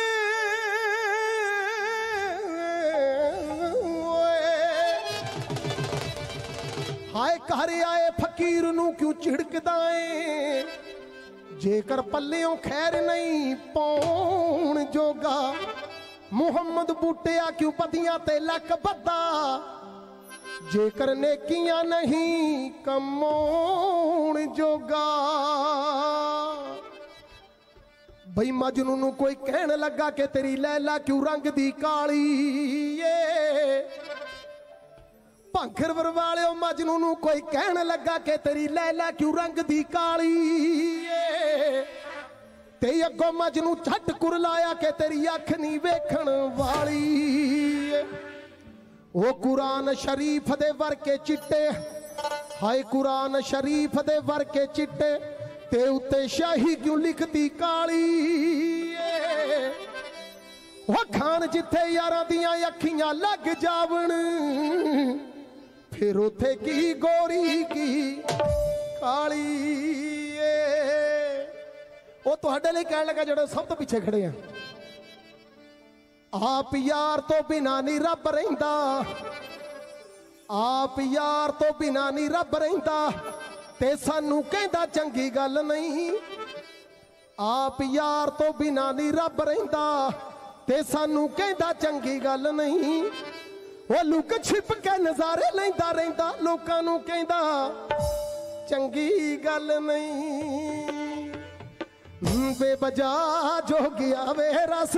हाय घर आए फकीर नू क्यों झिड़कदा ए। जेकर पल्लियों खैर नहीं पाउण जोगा। मुहम्मद बूटिया क्यों बदियां ते लक बद्दा। जेकर नेकियां नहीं कमाउण जोगा। बई मजनू नू कोई कहण लगा कि तेरी लैला क्यों रंग दी काली ए। भांखर वाले मजनू नू कोई कहण लगा कि तेरी लैला क्यों रंग दी काली ए। ते अगों मजनू झट कुरलाया कि तेरी अख नहीं वेखण वाली ए। वो कुरान शरीफ दे वर्के चिट्टे। हाय कुरान शरीफ दे वर्के चिट्टे ते उत्ते शाही क्यों लिखती काली ए। वो खान जिथे यारां दियां अखियां लग जावण फिर उथे की गोरी की काली ए। वो तुहाडे लई कहण लगा जेड़े सब तो पिछे खड़े हैं। आप यार तो बिना नहीं रब रहिंदा। आप यार तो बिना नहीं रब रहिंदा। ते सानू कहंदा चंगी गल नहीं। आप यार तो बिना नहीं रब रहिंदा। ते सानू कहंदा चंगी गल नहीं। वो लुक छिप के नज़ारे लैंदा रहिंदा लोकां नूं कहंदा चंगी गल नहीं बेवजा जोगिया वे रस।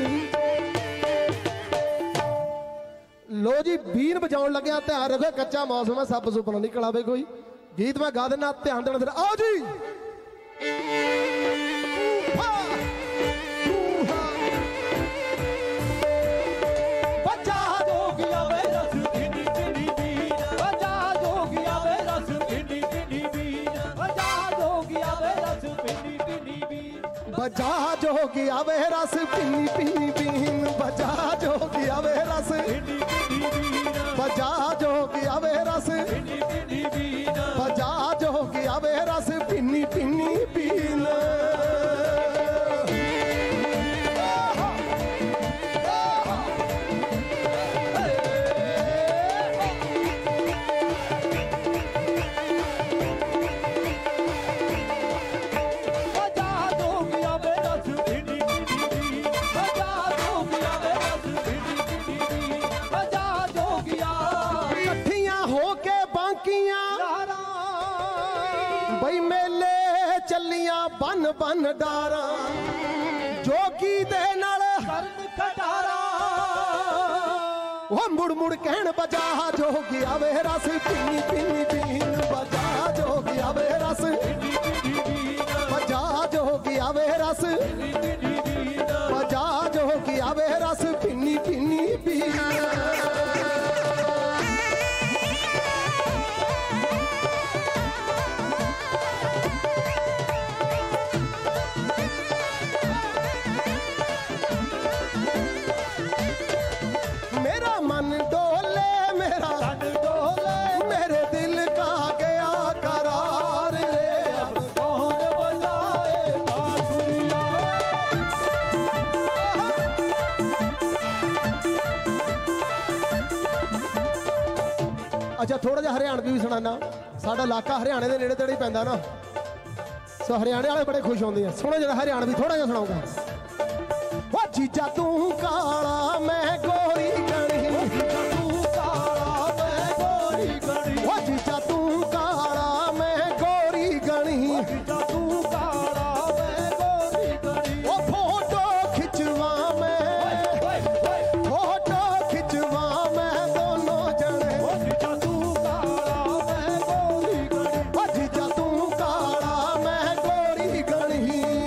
लो जी बीन बजाउण लग्या ध्यान रखो कच्चा मौसम है सप सुप ना निकल आवे कोई गीत मैं गा देना ध्यान देना फिर आओ जी। बजा जोगिया वे रस पिनी पिनी बीन बजा जोगिया वे रस पिनी पिनी बीन बजा जोगिया वे रस पिनी पिनी बीन बजा जोगिया वे रस पिनी पिनी बीन बजा जोगिया वे रस बजा जोगिया वे रस बजा जोगिया वे रस पिनी पिनी बीन। बई मेले चलियां बन बन डारा जोगी दे नाल करन कटारा वो मुड़ मुड़ कहन बजा जोगी आवे रस पिनी पिनी बीन बजा जोगी आवे रस बजा जोगी आवे रस बजा जोगी आवे रस पिनी पिनी बीन। अच्छा थोड़ा जिहा हरियाणवी भी सुनाना साडा इलाका हरियाणे के नेड़े तेड़े पैंदा ना सो हरियाणे वाले बड़े खुश होंगे हैं सुनो जरा हरियाणवी थोड़ा जिहा सुनाऊंगा। वो जीजा तू काला मैं गोरी गणी तू काला मैं गोरी गणी वो जीजा तू काला मैं गोरी गणी तू काला मैं गोरी गणी वो फोटो खिंचवा मैं फोटो खिंचवा मैं दोनों जने तू काला मैं गोरी गणी वो जीजा तू काला मैं गोरी गणी।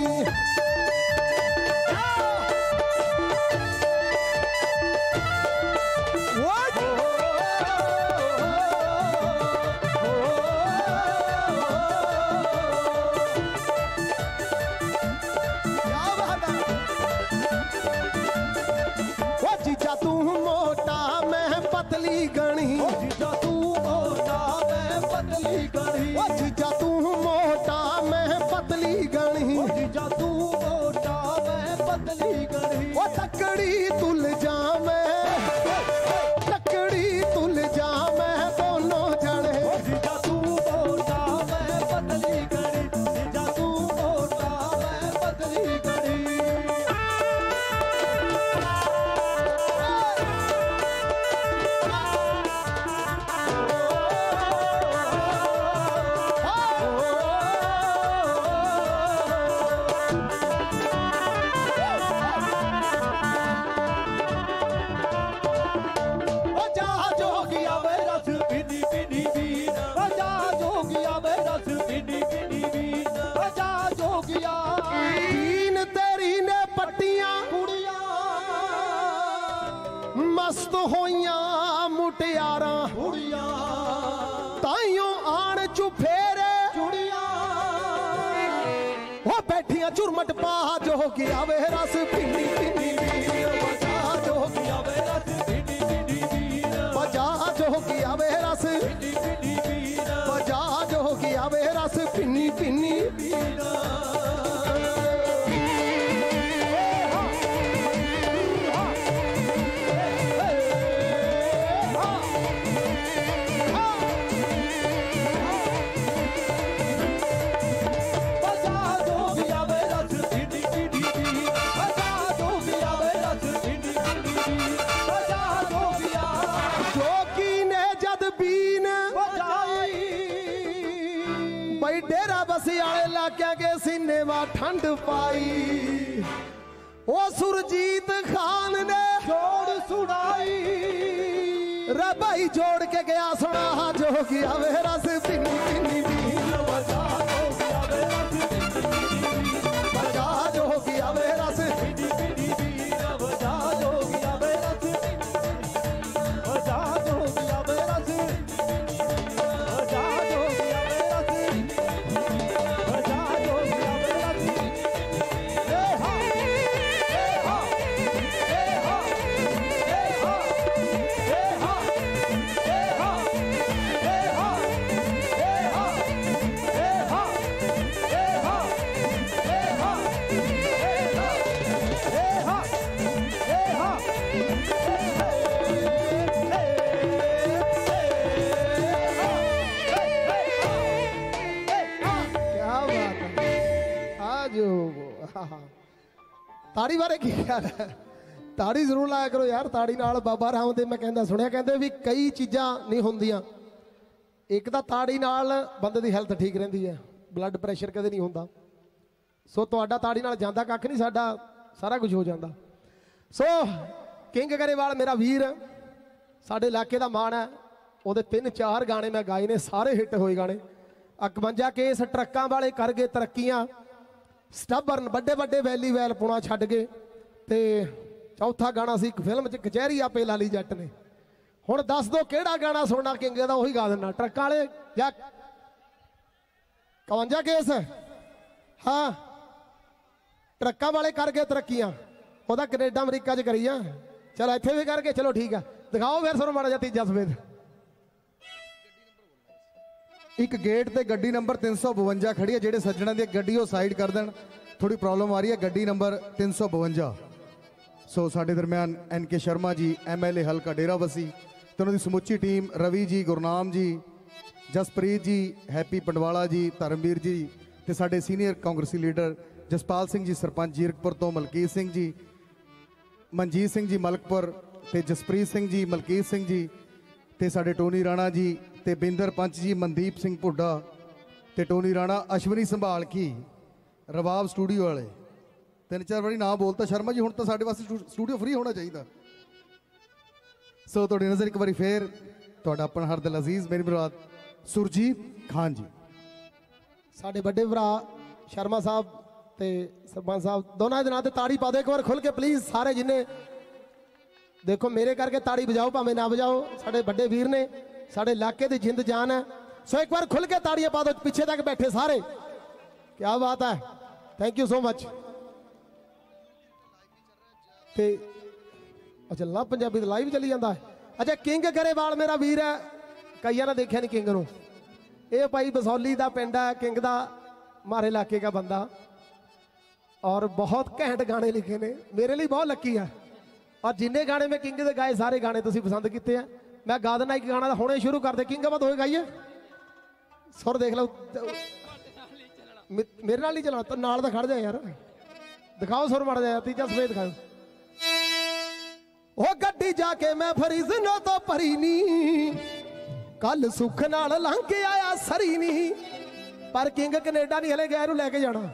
जीजा तू मोटा मैं पतली गणी जीजा तू मोटा मैं पतली गणी ओ जीजा तू मोटा मैं पतली गणी जीजा तू मोटा मैं पतली गणी ओ तकड़ी तुल जा मैं तकड़ी तुल जा मैं दोनों जने जीजा तू मोटा मैं पतली गणी जीजा तू मोटा मैं पतली गणी बजा जोगिया वे रस पिनी पिनी बीन बजा जोगिया वे रस पिनी पिनी बीन बजा जोगिया बीन तेरी ने पट्टियां कुड़िया मस्त होइयां मुटियारां कुड़िया ताइयों आण चुफेरे चुड़िया वो बैठियां चुरमट पा जोगिया वे रस पिनी पिनी बीन बजा जोगिया वे रस पिनी पिनी बीन बजा जोगिया वे रस पिनी पिनी बीन बजा जोगिया वे रस पिनी पिनी बीन बजा जोगिया वे रस पिनी पिनी बीन बजा जोगिया वे रस डेरा बसी आले लाक्या के सीने वा ठंड पाई ओ सुरजीत खान ने जोड़ सुनाई रे भाई जोड़ के गया सुना जो किया मेरा से पिन्नी पिन्नी बजा जो किया मेरा से बजा जो किया मेरा से बजा जो किया मेरा से बजा जो किया मेरा से बजा जो किया मेरा से बजा जो किया मेरा से ए हा ए हा ए हा ए हा ए हा ए हा ए हा ए हा ए हा ए हा ए हा क्या बात है आज ताड़ी बारे की ख्याल है ताड़ी जरूर लाया करो यार ताड़ी नाल बाबा रामदेव मैं कहंदा सुनिया कहंदे भी कई चीज़ां नहीं होंदियां एक ਤਾਂ ਤਾੜੀ ਨਾਲ ਬੰਦੇ ਦੀ ਹੈਲਥ ਠੀਕ ਰਹਿੰਦੀ ਹੈ ਬਲੱਡ ਪ੍ਰੈਸ਼ਰ ਕਦੇ ਨਹੀਂ ਹੁੰਦਾ ਸੋ ਤੁਹਾਡਾ ਤਾੜੀ ਨਾਲ ਜਾਂਦਾ ਕੱਖ ਨਹੀਂ ਸਾਡਾ ਸਾਰਾ ਕੁਝ ਹੋ ਜਾਂਦਾ ਸੋ ਕਿੰਗ ਗਰੇਵਾਲ ਮੇਰਾ ਵੀਰ ਸਾਡੇ ਇਲਾਕੇ ਦਾ ਮਾਣ ਹੈ ਉਹਦੇ ਤਿੰਨ ਚਾਰ ਗਾਣੇ ਮੈਂ ਗਾਏ ਨੇ ਸਾਰੇ ਹਿੱਟ ਹੋਏ ਗਾਣੇ ਇਕਵੰਜਾ ਕੇਸ ਟਰੱਕਾਂ ਵਾਲੇ ਕਰ ਗਏ ਤਰੱਕੀਆਂ ਸਟਬਰਨ ਵੱਡੇ ਵੱਡੇ ਵੈਲੀ ਵੈਲ ਪੁਣਾ ਛੱਡ ਗਏ ਤੇ ਚੌਥਾ ਗਾਣਾ ਸੀ ਇੱਕ ਫਿਲਮ 'ਚ ਕਚਹਿਰੀ ਆਪੇ ਲਾਲੀ ਜੱਟ ਨੇ ਹੁਣ ਦੱਸ ਦੋ ਕਿਹੜਾ ਗਾਣਾ ਸੁਣਨਾ ਕਿੰਗ ਦਾ ਉਹੀ ਗਾ ਦਿੰਦਾ ਟਰੱਕਾਂ ਵਾਲੇ ਜਾਂ ਇਕਵੰਜਾ ਕੇਸ ਹਾਂ ਟਰੱਕਾਂ ਵਾਲੇ ਕਰ ਗਏ ਤਰੱਕੀਆਂ ਉਹਦਾ ਕੈਨੇਡਾ ਅਮਰੀਕਾ 'ਚ ਕਰੀ ਆ ਚਲੋ ਇੱਥੇ ਵੀ ਕਰਕੇ ਚਲੋ ਠੀਕ ਆ ਦਿਖਾਓ ਫਿਰ ਸਾਨੂੰ ਮਾੜਾ ਜਿਹਾ ਤੀਜਾ ਸਵੇਦ ਇੱਕ ਗੇਟ ਤੇ ਗੱਡੀ ਨੰਬਰ ਤਿੰਨ ਸੌ ਬਵੰਜਾ ਖੜੀ ਹੈ ਜਿਹੜੇ ਸੱਜਣਾਂ ਦੀ ਗੱਡੀ ਉਹ ਸਾਈਡ ਕਰ ਦੇਣ ਥੋੜੀ ਪ੍ਰੋਬਲਮ ਆ ਰਹੀ ਹੈ ਗੱਡੀ ਨੰਬਰ ਤਿੰਨ ਸੌ ਬਵੰਜਾ ਸੋ ਸਾਡੇ ਦਰਮਿਆਨ ਐਨ ਕੇ ਸ਼ਰਮਾ ਜੀ ਐਮਐਲਏ ਹਲਕਾ ਡੇਰਾਬੱਸੀ ਤੇ ਉਹਨਾਂ ਦੀ ਸਮੁੱਚੀ ਟੀਮ ਰਵੀ ਜੀ ਗੁਰਨਾਮ ਜੀ ਜਸਪ੍ਰੀਤ ਜੀ ਹੈਪੀ ਪੰਡਵਾਲਾ ਜੀ ਧਰਮਵੀਰ ਜੀ ਤੇ ਸਾਡੇ ਸੀਨੀਅਰ ਕਾਂਗਰਸੀ ਲੀਡਰ ਜਸਪਾਲ ਸਿੰਘ ਜੀ ਸਰਪੰਚ ਜੀਰਕਪੁਰ ਤੋਂ ਮਲਕੀਤ ਸਿੰਘ ਜੀ ਮਨਜੀਤ ਸਿੰਘ ਜੀ ਮਲਕਪੁਰ ਤੇ ਜਸਪ੍ਰੀਤ ਸਿੰਘ ਜੀ ਮਲਕੀਤ ਸਿੰਘ ਜੀ ਤੇ ਸਾਡੇ ਟੋਨੀ ਰਾਣਾ ਜੀ ਤੇ ਬਿੰਦਰ ਪੰਚ ਜੀ ਮਨਦੀਪ ਸਿੰਘ ਭੁੱਡਾ ਤੇ ਟੋਨੀ ਰਾਣਾ ਅਸ਼ਵਨੀ ਸੰਭਾਲ ਕੀ ਰਵਾਬ ਸਟੂਡੀਓ ਵਾਲੇ ਤਿੰਨ ਚਾਰ ਵਾਰੀ ਨਾਮ ਬੋਲਤਾ ਸ਼ਰਮਾ ਜੀ ਹੁਣ ਤਾਂ ਸਾਡੇ ਵਾਸਤੇ ਸਟੂਡੀਓ ਫ੍ਰੀ ਹੋਣਾ ਚਾਹੀਦਾ ਸੋ ਤੁਹਾਡੀ ਨਜ਼ਰ ਇੱਕ ਵਾਰੀ ਫੇਰ ਤੁਹਾਡਾ ਆਪਣਾ ਹਰਦਿਲ ਅਜ਼ੀਜ਼ ਮੇਰੀ ਮੁਰਾਦ ਸੁਰਜੀਤ ਖਾਨ ਜੀ ਸਾਡੇ ਵੱਡੇ ਭਰਾ ਸ਼ਰਮਾ ਸਾਹਿਬ ਤੇ ਸਰਪੰਚ ਸਾਹਿਬ ਦੋਨਾਂ ਦੇ ਨਾਂ ਤੇ ਤਾੜੀ ਪਾ ਦਿਓ ਇੱਕ ਵਾਰ ਖੁੱਲ ਕੇ ਪਲੀਜ਼ ਸਾਰੇ ਜਿੰਨੇ ਦੇਖੋ ਮੇਰੇ ਕਰਕੇ ਤਾੜੀ ਵਜਾਓ ਭਾਵੇਂ ਨਾ ਵਜਾਓ ਸਾਡੇ ਵੱਡੇ ਵੀਰ ਨੇ ਸਾਡੇ ਇਲਾਕੇ ਦੀ ਜਿੰਦ ਜਾਨ ਹੈ ਸੋ ਇੱਕ ਵਾਰ ਖੁੱਲ ਕੇ ਤਾੜੀਆਂ ਪਾ ਦਿਓ ਪਿੱਛੇ ਤੱਕ ਬੈਠੇ ਸਾਰੇ ਕੀ ਬਾਤ ਹੈ ਥੈਂਕ ਯੂ ਸੋ ਮਚ ਤੇ ਅੱਛਾ ਲਾ ਪੰਜਾਬੀ ਦਾ ਲਾਈਵ ਚੱਲੀ ਜਾਂਦਾ ਅੱਛਾ ਕਿੰਗ ਗਰੇਵਾਲ ਮੇਰਾ ਵੀਰ ਹੈ ਕਈਆਂ ਨੇ ਦੇਖਿਆ ਨਹੀਂ ਕਿੰਗ ਨੂੰ ਇਹ ਭਾਈ ਬਸੌਲੀ ਦਾ ਪਿੰਡ ਹੈ ਕਿੰਗ ਦਾ ਮਾਰੇ ਇਲਾਕੇ ਦਾ ਬੰਦਾ और बहुत घैंट गाने लिखे ने मेरे लिए बहुत लकी है और जिन्ने गाने मैं किंग दे गाए सारे गाने तुसी पसंद किए हैं मैं गा देना एक गाना हुणे शुरू कर दे किंग बाद होए गाइए सुर देख लो मेरे नाल नहीं चलाना तो नाल दा खड़ जाए यार दिखाओ सुर मड़ जाए तीजा सफेद दिखाओ ओ गड्डी जाके मैं फरीजनो तो भरी नी कल सुख नाल लंघ के आया सरी नी पर किंग कनेडा नहीं हले गया लैके जाना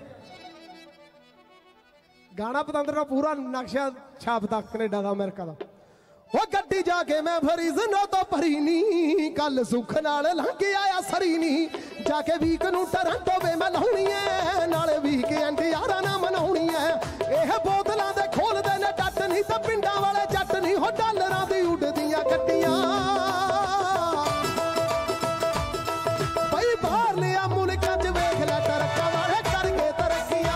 गाना पतंदर का पूरा नक्शा छापता कनेडा का अमेरिका का वो गड्डी जाके मैं फरीजनो तो भरी नी कल सुख नाल लंघ आया सरी नी जाके वीक नू टरंटो वे मैं लाउणी है नाले वीक एंड यारा ना मनाउणी है एह बोतलां दे खोल दे ने डट नहीं तो पिंडां वाले जट नहीं हो डॉलरां दी उड़दियां गड्डियां भाई बाहर लिया मुल्कां च वेख लै टरक्कां वाले करके तरक्कियां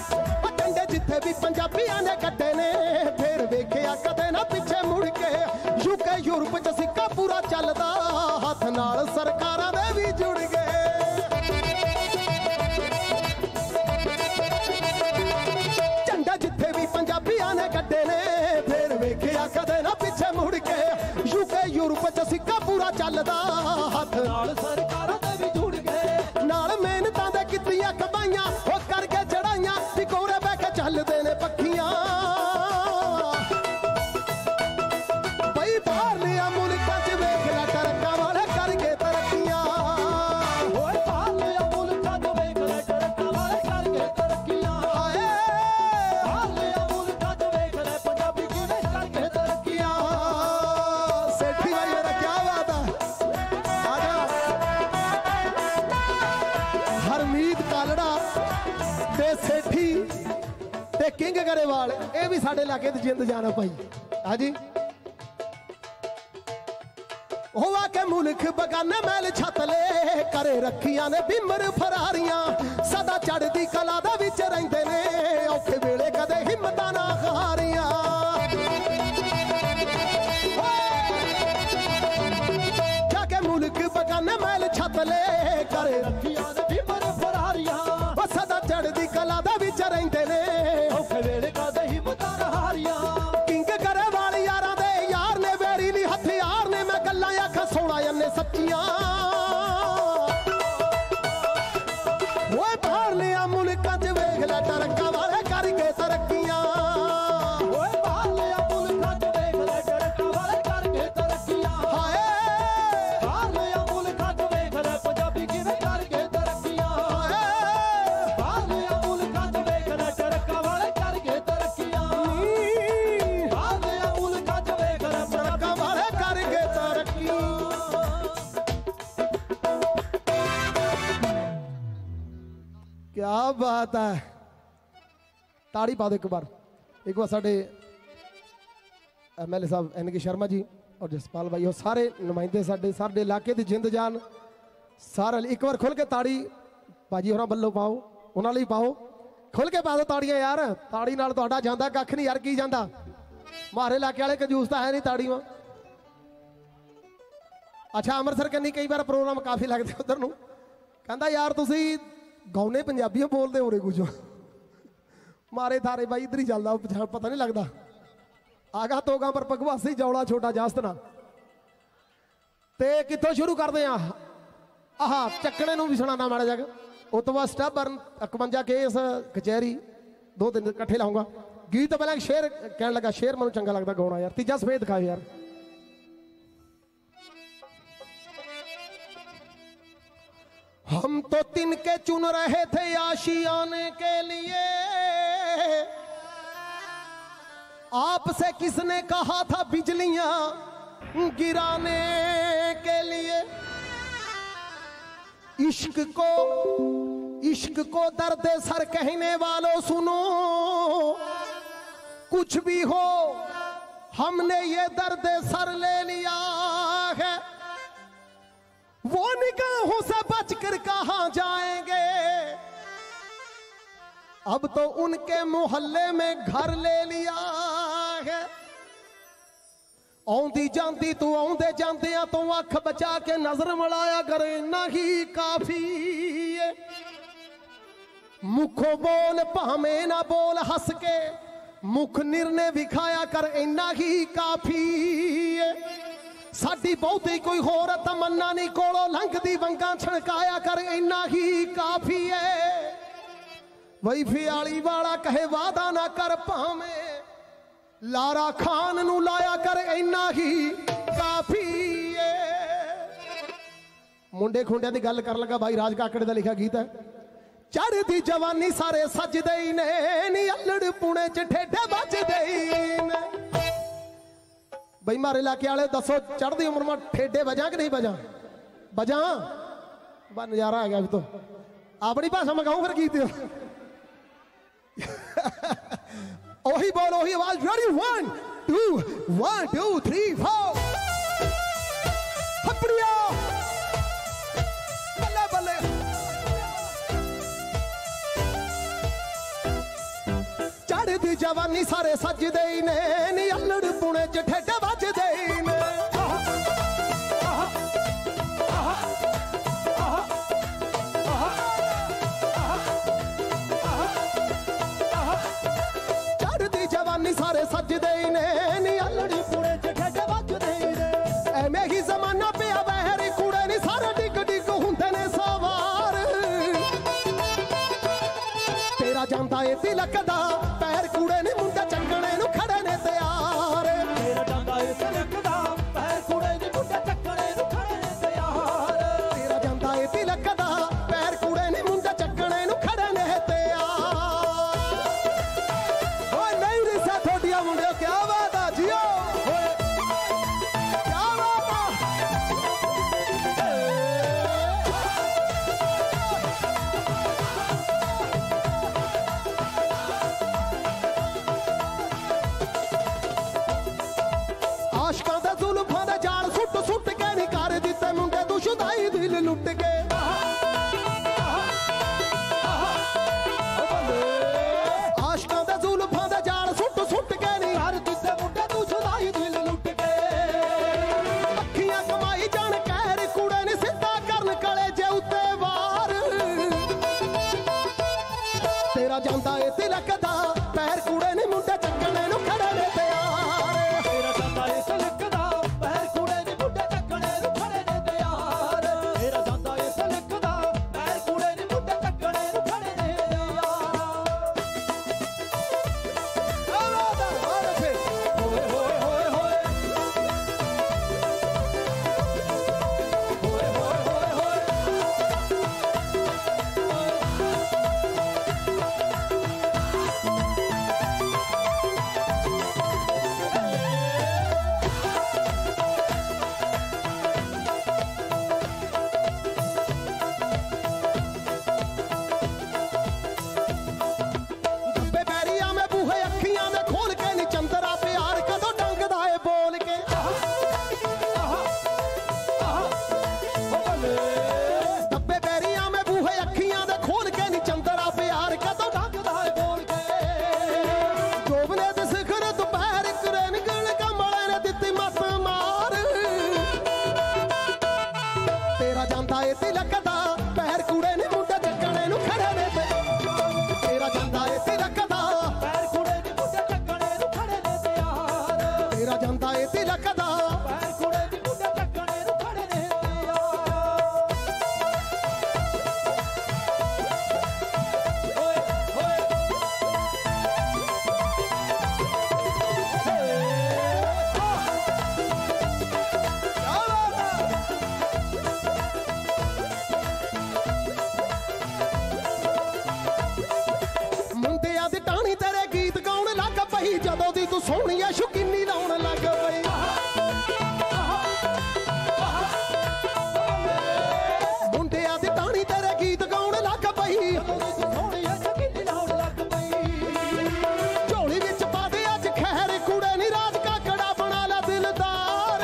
पंजाबियां ने कट्टे ने फिर वेखिया कदे ना पिछे मुड़ के ਚੱਲਦਾ ਹੱਥ ਨਾਲ ਸਰਕਾਰਾਂ ਦੇ ਵੀ ਜੁੜ ਗਏ ਨਾਲ ਮਿਹਨਤਾਂ ਦੇ ਕੀਤੀਆਂ ਕਮਾਈਆਂ ਉਹ ਕਰਕੇ ਚੜਾਈਆਂ ਵੀ ਕੋਰੇ ਬਹਿ ਕੇ ਚੱਲਦੇ ਨੇ ਪੱਖੀਆਂ ਬਈ ਬਾਹਰਲਿਆਂ ਮੁਲਕਾਂ 'ਚ ਵੇਖ ਲੈ ਟਰੱਕਾਂ ਵਾਲੇ ਕਰਕੇ ਤਰੱਕੀਆਂ ਓਏ ਬਾਹਰਲਿਆਂ ਮੁਲਕਾਂ 'ਚ ਵੇਖ ਲੈ ਟਰੱਕਾਂ ਵਾਲੇ ਕਰਕੇ ਤਰੱਕੀਆਂ ਹਾਏ ਬਾਹਰਲਿਆਂ ਮੁਲਕਾਂ 'ਚ ਵੇਖ ਲੈ ਪੰਜਾਬੀ ਕਿਵੇਂ ਕਰਕੇ ਤਰੱਕੀਆਂ ਸੇਠੀ ਭਾਈ ਮੇਰਾ ਕੀ ਬਾਤ ਹੈ ਆ ਜਾ ਹਰਮੀਤ ਕਾਲੜਾ ਤੇ ਸੇਠੀ ਤੇ ਕਿੰਗ ਗਰੇਵਾਲ ਇਹ ਵੀ ਸਾਡੇ ਇਲਾਕੇ ਦੀ ਜਿੰਦ ਜਾਨ ਆ ਭਾਈ ਹਾਂਜੀ ਹੋਵਾ ਕੇ ਮੁਲਕ ਬਗਾਨੇ ਮੈਲ ਛੱਤ ਲੈ ਕਰੇ ਰੱਖੀਆਂ ਨੇ ਬਿਮਰ ਫਰਾਰੀਆਂ ਸਦਾ ਚੜ੍ਹਦੀ ਕਲਾ ਦੇ ਵਿੱਚ ਰਹਿੰਦੇ ਨੇ ਔਖੇ ਵੇਲੇ ਕਦੇ ਹਿੰਮਤਾਂ ਨਾ ਹਾਰੀਆਂ ਜਾ ਕੇ ਮੁਲਕ ਬਗਾਨੇ ਮੈਲ ਛੱਤ ਲੈ ਕਰੇ ਰੱਖੀਆਂ ਨੇ ਬਿਮਰ ਫਰਾਰੀਆਂ ਉਹ ਸਦਾ ਚੜ੍ਹਦੀ ਕਲਾ ਦੇ ਵਿੱਚ ਰਹਿੰਦੇ ਨੇ ਔਖੇ ਵੇਲੇ ਕਦੇ ਹਿੰਮਤਾਂ ਨਾ ਹਾਰੀਆਂ ਕਿੰਗ ਕਰੇ ਵਾਲੀ ਯਾਰਾਂ ਦੇ ਯਾਰ ਨੇ ਵੇਰੀ ਨਹੀਂ ਹਥਿਆਰ ਨੇ ਮੈਂ ਗੱਲਾਂ ਆਖਾਂ ਸੋਣਾ ਜੰਨੇ ਸੱਚੀਆਂ ਓਏ ਬਾਹਰਲਿਆਂ ਮੁਲਕਾਂ 'ਚ ਵੇਖ ਲੈ ਟਰੱਕਾਂ ਵਾਲੇ ਕਰਕੇ ਤਰੱਕੀਆਂ ਓਏ ਬਾਹਰਲਿਆਂ ਮੁਲਕਾਂ 'ਚ ਵੇਖ ਲੈ ਟਰੱਕਾਂ ਵਾਲੇ ਕਰਕੇ ਤਰੱਕੀਆਂ ਹਾਏ ਬਾਹਰਲਿਆਂ ਮੁਲਕਾਂ 'ਚ ਵੇਖ ਲੈ ਪੰਜਾਬੀ ਕਿਵੇਂ ਕਰਕੇ ਤਰੱਕੀਆਂ ਹਾਏ ਬਾਹਰਲਿਆਂ ਮੁਲਕਾਂ 'ਚ ਵੇਖ ਲੈ ਟਰੱਕਾਂ ਵਾਲੇ ਕਰਕੇ ਤਰੱਕੀਆਂ ਬਾਹਰਲਿਆਂ ਮੁਲਕਾਂ 'ਚ ਵੇਖ ਲੈ ਟਰੱਕਾਂ ਵਾਲੇ ਕਰਕੇ ਤਰੱਕੀਆਂ क्या बात है ताड़ी पा दो एक बार एक बार साढ़े एम एल ए साहब एन के शर्मा जी और जसपाल भाई और सारे नुमाइंदे साढ़े साढ़े इलाके की जिंद जान सारे एक बार खुल के ताड़ी भाजी होर बल्लों पाओ उन्होंने पाओ खुल के पा दो ताड़ियां यार ताड़ी नाल तुहाडा जांदा कख नहीं यार की जांदा मारे इलाके वाले कंजूस तो है नहीं ताड़ी में अच्छा अमृतसर कन्नी कई बार प्रोग्राम काफ़ी लगते उधर नूं कहंदा यार तुसी गौने पंजाबी बोलते हो रे कुछ मारे थारे भाई इधर ही चलता पछाण पता नहीं लगता आगा तोगा पर भगवासी जौड़ा छोटा जास्तना ते कितों शुरू करते हैं आह चक्कने नूं भी सुनाना माड़ा जग उस तो बाद स्टैबर्न इकवंजा केस कचहरी दो दिन इकट्ठे लाऊंगा गीत तो पहले शेर कहने लगा शेर मैं चंगा लगता गाना यार तीजा सफेद दिखाओ यार हम तो तिनके चुन रहे थे आशियाने के लिए आपसे किसने कहा था बिजलियां गिराने के लिए इश्क को इश्क को दर्द सर कहने वालों सुनो कुछ भी हो हमने ये दर्द सर ले लिया है वो निगाहों से बचकर कहां जाएंगे अब तो उनके मोहल्ले में घर ले लिया है आउंदी जांदी तू आउंदे जांदे तो अख बचा के नजर मिलाया करे नहीं काफी है मुखों बोल भावे ना बोल हंस के मुख निर्णय विखाया कर इन्ना ही काफी है साडी बहुती कोई होर तमन्ना नहीं कोलों लंघदी वंगा छड़काया कर इन्ना ही काफी है वही फियाली वाला कहे वादा ना कर भावे लारा खान नू लाया कर इन्ना ही काफी है मुंडे खुंडिया की गल कर लगा भाई राज काकड़े का लिखा गीत है चढ़दी जवानी सारे सजदे ही ने नी अल्लड़ पुणे च ठेडे बजदे ही ने भाई मारे इलाके वाले दसो चढ़ती उम्र में ठेडे बजा कि नहीं बजा बजा बस नजारा आ गया अभी तो अपनी भाषा में गाऊं फिर गीत ओही बोल ओही आवाज ready one two one two three four हपड़िया बल्ले बल्ले चढ़ती जवानी सारे सजदे ही ने नी अल्लड़ पुणे च ठेडे बजदे ही ने चढ़ती जवानी सारे सजदे ही ने नी अल्लड़ पुणे च ठेडे बजदे ही ने एवें ही जमाना पिया वह ਤਿਲਕ ਦਾ ਪੈਰ ਕੂੜੇ ਨੇ ਮੁੰਡੇ ਚੱਕਣੇ ਨੂੰ ਖੜੇ ਨੇ ਤਿਆਰ ਤੇਰਾ ਜਾਂਦਾ ਏ ਤਿਲਕ ਦਾ ਪੈਰ ਕੂੜੇ ਨੇ ਮੁੰਡੇ ਚੱਕਣੇ ਨੂੰ ਖੜੇ ਨੇ ਤਿਆਰ ਤੇਰਾ ਜਾਂਦਾ ਏ ਤਿਲਕ ਦਾ ਪੈਰ ਕੂੜੇ ਨੇ ਮੁੰਡੇ ਚੱਕਣੇ ਨੂੰ ਖੜੇ ਨੇ ਤਿਆਰ ਓਏ ਨਹੀਂ ਰਿਸਾ ਥੋੜੀਆਂ ਮੁੰਡਿਓ ਕਿਆ ਬਾਤ ਆ ਜੀਓ ਓਏ ਕਿਆ ਬਾਤ ਆ ਆਸ਼ਕਾਂ ਦੇ ਜ਼ੁਲਫਾਂ ਦੇ ਜਾਲ ਸੁੱਟ ਸੁੱਟ ਕੇ ਨਹੀਂ ਕਰ ਦਿੱਤੇ ਮੁੰਡੇ ਤੂੰ ਸ਼ੁਦਾਈ ਦਿਲ ਲੁੱਟ ਕੇ ਆਸ਼ਕਾਂ ਦੇ ਜ਼ੁਲਫਾਂ ਦੇ ਜਾਲ ਸੁੱਟ ਸੁੱਟ ਕੇ ਨਹੀਂ ਕਰ ਦਿੱਤੇ ਮੁੰਡੇ ਤੂੰ ਛੁਦਾਈ ਦਿਲ ਲੁੱਟ ਕੇ ਅੱਖੀਆਂ ਕਮਾਈ ਜਾਣ ਕਹਿਰ ਕੁੜੇ ਨੇ ਸਿੱਧਾ ਕਰਨ ਕਲੇ ਜੇ ਉੱਤੇ ਵਾਰ ਤੇਰਾ ਜਾਂਦਾ ਏ ਤਿਲਕ ਦਾ ਪੈਰ ਕੁੜੇ ਨੇ ਮੁੰਡੇ ਚੱਕਣੇ ਨੂੰ ਖੜੇ ਨੇ ਤਿਆਰ ਤੇਰਾ ਜਾਂਦਾ ਏ ਤਿਲਕ ਦਾ ਪੈਰ ਕੂੜੇ ਨੇ ਮੁੰਡੇ ਚੱਕਣੇ ਨੂੰ ਖੜੇ ਨੇ ਤਿਆਰ ਤੇਰਾ ਜਾਂਦਾ ਏ ਤਿਲਕ ਦਾ ਪੈਰ ਕੂੜੇ ਨੇ ਮੁੰਡੇ ਚੱਕਣੇ ਨੂੰ ਖੜੇ ਨੇ ਤਿਆਰ ਓਏ ਹੋਏ ਹੋਏ ਹੋਏ ਓਏ ਹੋਏ ਹੋਏ ਹੋਏ ਗੱਬੇ ਪੈਰੀਆਂ ਮੈਂ ਬੂਹੇ ਅੱਖੀਆਂ ਦੇ ਖੋਲ ਕੇ ਨੀ ਚੰਦਰਾ ਪਿਆਰ ਕਦੋਂ ਡੰਗਦਾ ਏ ਬੋਲ ਕੇ ਗੱਬੇ ਪੈਰੀਆਂ ਮੈਂ ਬੂਹੇ ਅੱਖੀਆਂ ਦੇ ਖੋਲ ਕੇ ਨੀ ਚੰਦਰਾ ਪਿਆਰ ਕਦੋਂ ਡੰਗਦਾ ਏ ਬੋਲ ਕੇ ਜੋਬਨੇ ਦੇ ਸਿਖਰ ਦੁਪਹਿਰ ਕਰੇ ਨਿਕਲ ਕਮਲੇ ਨੇ ਦਿੱਤੀ ਮੱਤ ਮਾਰ ਤੇਰਾ ਜਾਂਦਾ ਏ ਤਿਲਕ ਦਾ ਪੈਰ ਕੂੜੇ ਨੇ ਮੁੰਡੇ ਚੱਕਣੇ ਨੂੰ ਖੜੇ ਨੇ ਤੇ ਤੇਰਾ ਜਾਂਦਾ ਏ ਤਿਲਕ ਦਾ ਪੈਰ ਕੂੜੇ ਨੇ ਮੁੰਡੇ ਚੱਕਣੇ ਨੂੰ ਖੜੇ ਨੇ ਤਿਆਰ ਤੇਰਾ ਜਾਂਦਾ ਏ ਤਿਲਕ ਦਾ ਪੈਰ ਕੂੜੇ ਨੇ ਮੁੰਡੇ ਚੱਕਣੇ ਨੂੰ ਖੜੇ ਨੇ ਤਿਆਰ ਓਏ ਹੋਏ ਮੁੰਡਿਆਂ ਦੀ ਟਾਣੀ ਤੇਰੇ ਗੀਤ ਗਾਉਣ ਲੱਗ ਪਈ ਜਦੋਂ ਦੀ ਤੂੰ ਸੋਹਣੀ ਐ ਸ਼ੁਕੀਨੀ ਲਾਉਣ ਲੱਗ ਪਈ ਮੁੰਡਿਆਂ ਦੀ ਟਾਣੀ ਤੇਰੇ ਗੀਤ ਗਾਉਣ ਲੱਗ ਪਈ ਸੋਹਣੀਆਂ ਸ਼ਕੀਨੀ ਲਾਉਣ ਲੱਗ ਪਈ ਝੋਲੀ ਵਿੱਚ ਪਾ ਦੇ ਅੱਜ ਖੈਰ ਕੁੜੇ ਨੀ ਰਾਜ ਕਾਕੜਾ ਬਣਾ ਲੈ ਦਿਲਦਾਰ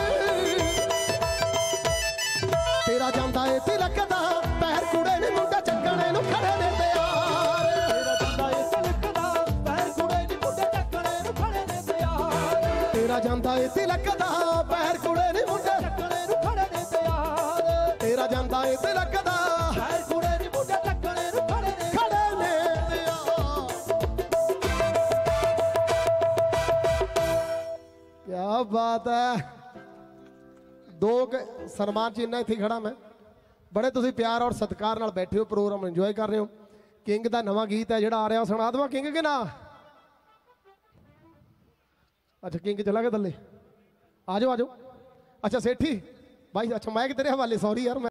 ਤੇਰਾ ਜਾਂਦਾ ਏ ਤਿਲਕ ਦਾ ਪੈਰ ਕੁੜੇ ਨੇ ਮੁੰਡਾ ਚੱਕਣੇ ਨੂੰ ਖੜੇ ਨੇ ਤਿਆਰ ਤੇਰਾ ਜਾਂਦਾ ਏ ਤਿਲਕ ਦਾ ਪੈਰ ਕੂੜੇ ਨੇ ਮੁੰਡੇ ਚੱਕਣੇ ਨੂੰ ਖੜੇ ਨੇ ਤਿਆਰ ਤੇਰਾ ਜਾਂਦਾ ਏ ਤਿਲਕ ਦਾ ਪੈਰ ਕੁੜੇ ਨੇ ਮੁੰਡਾ ਚੱਕਣੇ ਨੂੰ ਖੜੇ ਨੇ ਤਿਆਰ ਤੇਰਾ ਜਾਂਦਾ ਏ ਤਿਲਕ ਦਾ ਪੈਰ ਕੂੜੇ ਨੇ ਮੁੰਡੇ ਚੱਕਣੇ ਨੂੰ ਖੜੇ ਨੇ ਖੜੇ ਨੇ ਤਿਆਰ ਕਿਆ ਬਾਤ ਹੈ ਦੋ ਕੁ ਸਨਮਾਨ ਚ ਇੰਨਾ ਇੱਥੇ ਖੜਾ ਮੈਂ ਬੜੇ ਤੁਸੀਂ ਪਿਆਰ ਔਰ ਸਤਿਕਾਰ ਨਾਲ ਬੈਠੇ ਹੋ ਪ੍ਰੋਗਰਾਮ ਇੰਜੋਏ ਕਰ ਰਹੇ ਹੋ ਕਿੰਗ ਦਾ ਨਵਾਂ ਗੀਤ ਹੈ ਜਿਹੜਾ ਆ ਰਿਹਾ ਸੁਣਾ ਦੇਵਾਂ ਕਿੰਗ ਕਿ ਨਾ ਅੱਛਾ ਕਿੰਗ ਚਲਾ ਗਿਆ ਥੱਲੇ ਆ ਜਾਓ ਆ ਜਾਓ ਅੱਛਾ ਸੇਠੀ ਭਾਈ ਅੱਛਾ ਮੈਂ ਕਿ ਤੇਰੇ ਹਵਾਲੇ ਸੌਰੀ ਯਾਰ ਮੈਂ